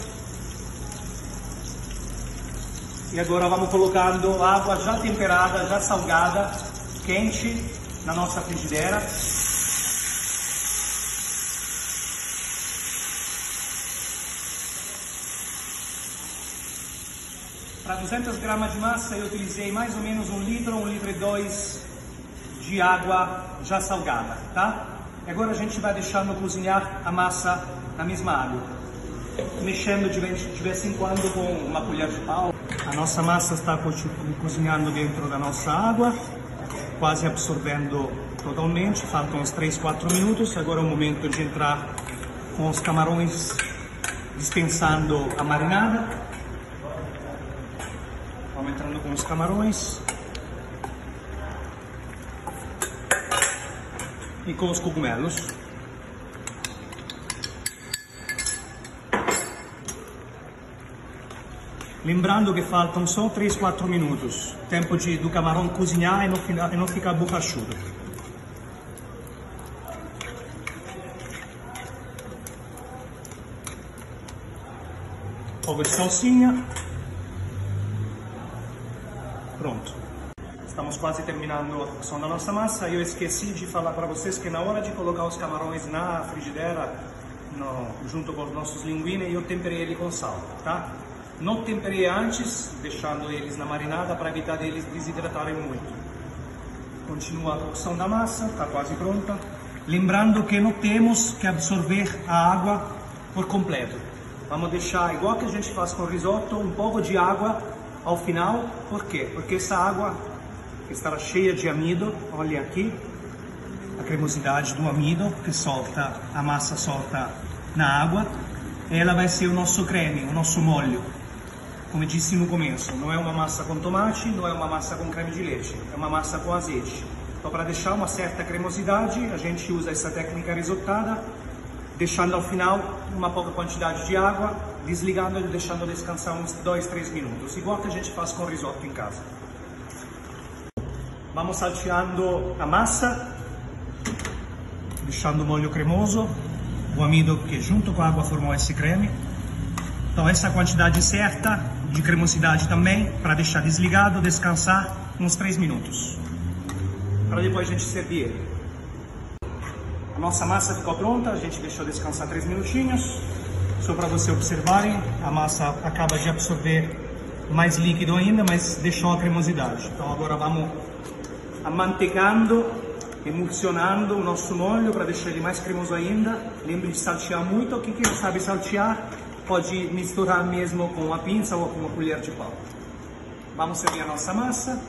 E agora vamos colocando água já temperada, já salgada, quente, na nossa frigideira. Para 200 gramas de massa eu utilizei mais ou menos 1 litro e 2 de água já salgada, tá? E agora a gente vai deixando cozinhar a massa na mesma água, mexendo de vez em quando com uma colher de pau. A nossa massa está cozinhando dentro da nossa água, quase absorvendo totalmente, faltam uns 3-4 minutos. Agora é o momento de entrar com os camarões, dispensando a marinada. Vamos entrando com os camarões e com os cogumelos. Lembrando que faltam só 3-4 minutos, tempo do camarão cozinhar e não ficar borrachudo. Um pouco de salsinha. Pronto. Estamos quase terminando a cocção da nossa massa. Eu esqueci de falar para vocês que na hora de colocar os camarões na frigideira, junto com os nossos linguine, eu temperei ele com sal, tá? Não temperei antes, deixando eles na marinada para evitar deles desidratarem muito. Continua a cocção da massa, está quase pronta. Lembrando que não temos que absorver a água por completo. Vamos deixar, igual que a gente faz com o risoto, um pouco de água ao final. Por quê? Porque essa água estará cheia de amido. Olha aqui a cremosidade do amido que solta, a massa solta na água. Ela vai ser o nosso creme, o nosso molho. Como eu disse no começo, não é uma massa com tomate, não é uma massa com creme de leite, é uma massa com azeite. Então, para deixar uma certa cremosidade, a gente usa essa técnica risottada, deixando ao final uma pouca quantidade de água, desligando e deixando descansar uns 2-3 minutos, igual que a gente faz com risoto em casa. Vamos salteando a massa, deixando o molho cremoso, o amido que junto com a água formou esse creme. Então essa quantidade certa de cremosidade também, para deixar desligado, descansar uns 3 minutos. Para depois a gente servir ele. A nossa massa ficou pronta, a gente deixou descansar 3 minutinhos. Só para você observarem, a massa acaba de absorver mais líquido ainda, mas deixou a cremosidade. Então agora vamos amantecando, emulsionando o nosso molho para deixar ele mais cremoso ainda. Lembre de saltear muito. Quem não sabe saltear pode misturar mesmo com uma pinça ou com uma colher de pau. Vamos servir a nossa massa.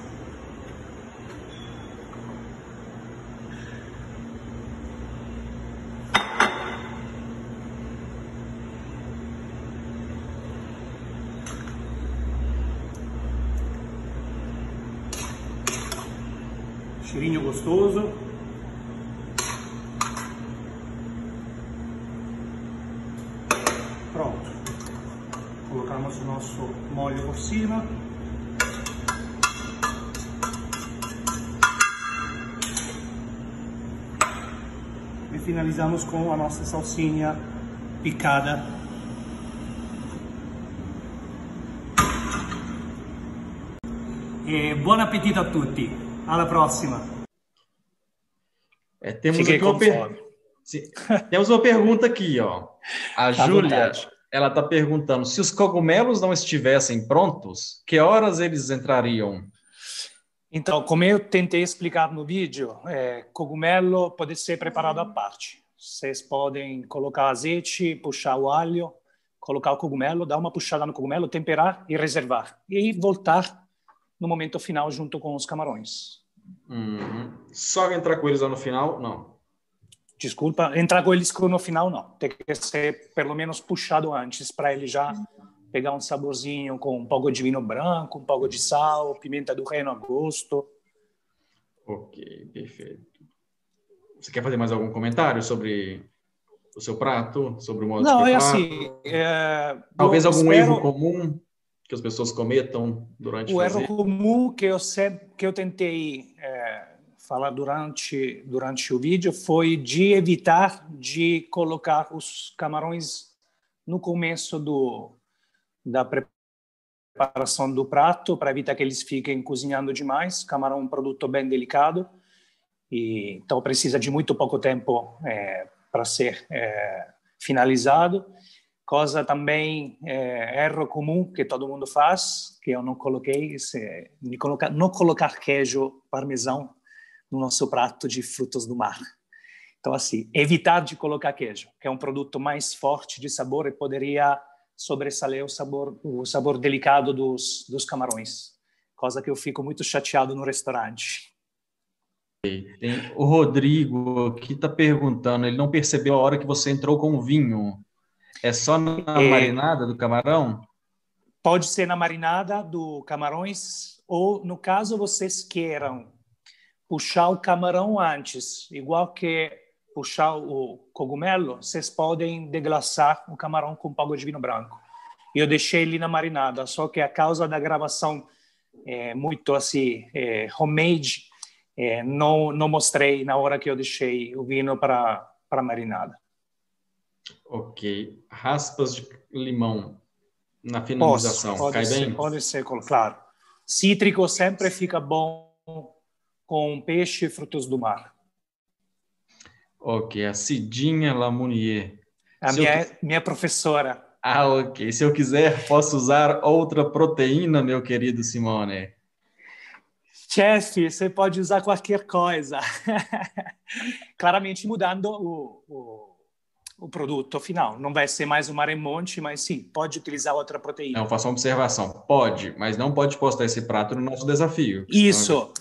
Cheirinho gostoso. Pronto. Colocamos o nosso molho por cima. E finalizamos com a nossa salsinha picada. E buon appetito a tutti! Alla prossima! Temos uma pergunta aqui, ó. A Júlia, ela está perguntando, se os cogumelos não estivessem prontos, que horas eles entrariam? Então, como eu tentei explicar no vídeo, cogumelo pode ser preparado à parte. Vocês podem colocar azeite, puxar o alho, colocar o cogumelo, dar uma puxada no cogumelo, temperar e reservar. E voltar no momento final junto com os camarões. Só entrar com eles lá no final? Não. Desculpa, entrar com eles no final não. Tem que ser pelo menos puxado antes para ele já pegar um saborzinho com um pouco de vinho branco, um pouco de sal, pimenta do reino a gosto. Ok, perfeito. Você quer fazer mais algum comentário sobre o seu prato, sobre o modo de preparo? Assim... Talvez algum erro comum que as pessoas cometam durante o erro comum que eu tentei falar durante o vídeo foi de evitar de colocar os camarões no começo da preparação do prato, para evitar que eles fiquem cozinhando demais. Camarão é um produto bem delicado, e então precisa de muito pouco tempo para ser finalizado. Coisa também, erro comum que todo mundo faz, que eu não coloquei, não colocar queijo parmesão no nosso prato de frutos do mar. Então, assim, evitar de colocar queijo, que é um produto mais forte de sabor e poderia sobressair o sabor delicado dos camarões. Coisa que eu fico muito chateado no restaurante. Tem o Rodrigo que está perguntando, ele não percebeu a hora que você entrou com o vinho. É só na marinada do camarão? Pode ser na marinada do camarões, ou no caso vocês queiram puxar o camarão antes, igual que puxar o cogumelo, vocês podem deglaçar o camarão com um pouco de vinho branco. Eu deixei ele na marinada, só que a causa da gravação muito assim, homemade, não mostrei na hora que eu deixei o vinho para marinada. Ok. Raspas de limão na finalização, cai bem? Pode ser, claro. Cítrico sempre fica bom com peixe e frutos do mar. Ok. A Cidinha Lamounier. Minha professora. Ok. Se eu quiser, posso usar outra proteína, meu querido Simone? Chefe, você pode usar qualquer coisa. Claramente mudando o produto final. Não vai ser mais um maremonte, mas sim, pode utilizar outra proteína. Não, faça uma observação. Pode, mas não pode postar esse prato no nosso desafio. Isso.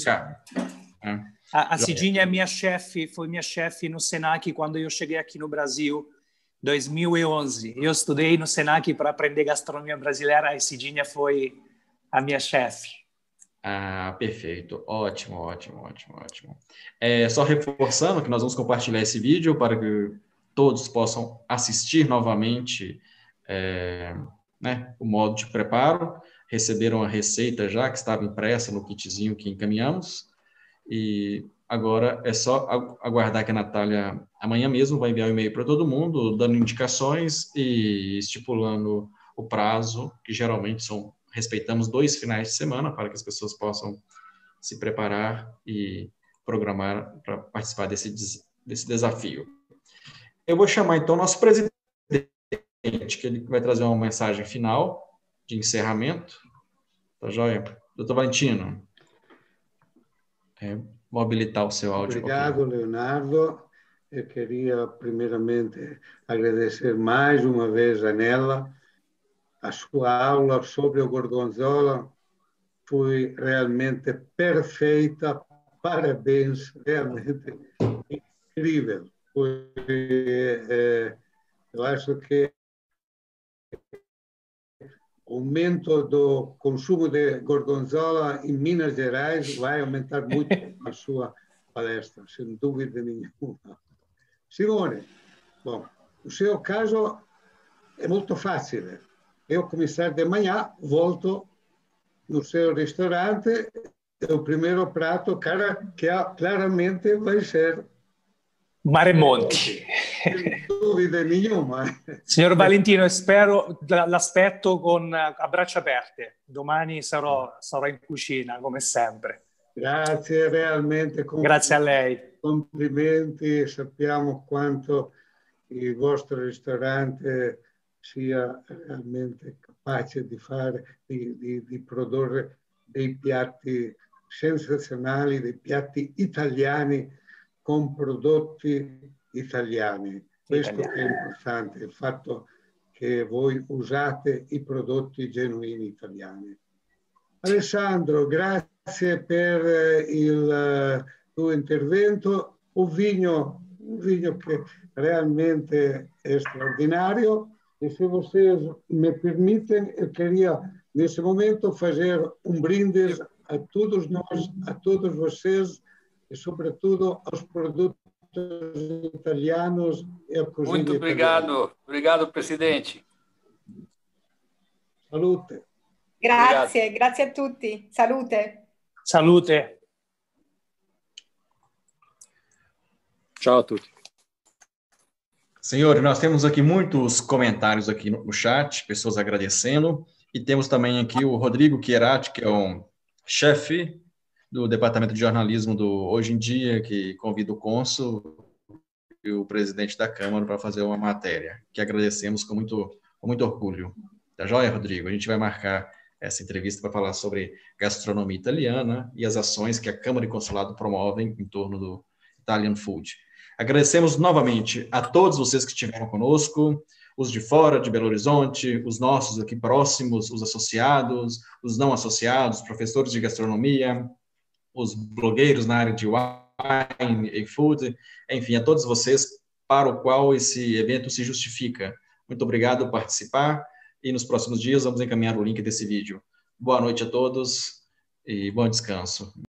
A Cidinha é minha chefe, foi minha chefe no Senac quando eu cheguei aqui no Brasil, 2011. Eu estudei no Senac para aprender gastronomia brasileira, a Cidinha foi a minha chefe. Perfeito. Ótimo. Só reforçando que nós vamos compartilhar esse vídeo para que todos possam assistir novamente né, o modo de preparo. Receberam a receita já, que estava impressa no kitzinho que encaminhamos, e agora é só aguardar que a Natália, amanhã mesmo, vai enviar um e-mail para todo mundo, dando indicações e estipulando o prazo, que geralmente respeitamos 2 finais de semana, para que as pessoas possam se preparar e programar para participar desse desafio. Eu vou chamar, então, nosso presidente, que ele vai trazer uma mensagem final de encerramento. Tá joia? Doutor Valentino, vou habilitar o seu áudio. Obrigado, Leonardo. Eu queria, primeiramente, agradecer mais uma vez a Nela. A sua aula sobre o Gorgonzola foi realmente perfeita. Parabéns, realmente incrível. Eu acho que o aumento do consumo de gorgonzola em Minas Gerais vai aumentar muito a sua palestra, sem dúvida nenhuma. Simone, bom, o seu caso é muito fácil. Eu, começar de manhã, volto no seu restaurante, o primeiro prato, que claramente vai ser Maremonti. sem dúvida nenhuma. Signor Valentino, l'aspetto a braccia aperte. Domani sarò in cucina, come sempre. Grazie, realmente. Grazie a lei. Complimenti, sappiamo quanto il vostro ristorante sia realmente capace di produrre dei piatti sensazionali, dei piatti italiani con prodotti italiani. Questo è importante, il fatto che voi usate i prodotti genuini italiani. Alessandro, grazie per il tuo intervento. Un vinho que realmente é extraordinário. E se vocês me permitem, eu queria, nesse momento, fazer um brinde a todos nós, a todos vocês, e, sobretudo, aos produtos italianos e à cozinha Muito obrigado. italiana. Obrigado, presidente. Salute. Grazie, grazie a tutti. Salute. Salute. Ciao a tutti. Senhores, nós temos aqui muitos comentários aqui no chat, pessoas agradecendo, e temos também aqui o Rodrigo Chierati, que é um chefe do Departamento de Jornalismo do Hoje em Dia, que convida o cônsul e o presidente da Câmara para fazer uma matéria, que agradecemos com muito orgulho. Tá joia, Rodrigo? A gente vai marcar essa entrevista para falar sobre gastronomia italiana e as ações que a Câmara e Consulado promovem em torno do Italian Food. Agradecemos novamente a todos vocês que estiveram conosco, os de fora, de Belo Horizonte, os nossos aqui próximos, os associados, os não associados, professores de gastronomia, os blogueiros na área de wine e food, enfim, a todos vocês para o qual esse evento se justifica. Muito obrigado por participar e nos próximos dias vamos encaminhar o link desse vídeo. Boa noite a todos e bom descanso.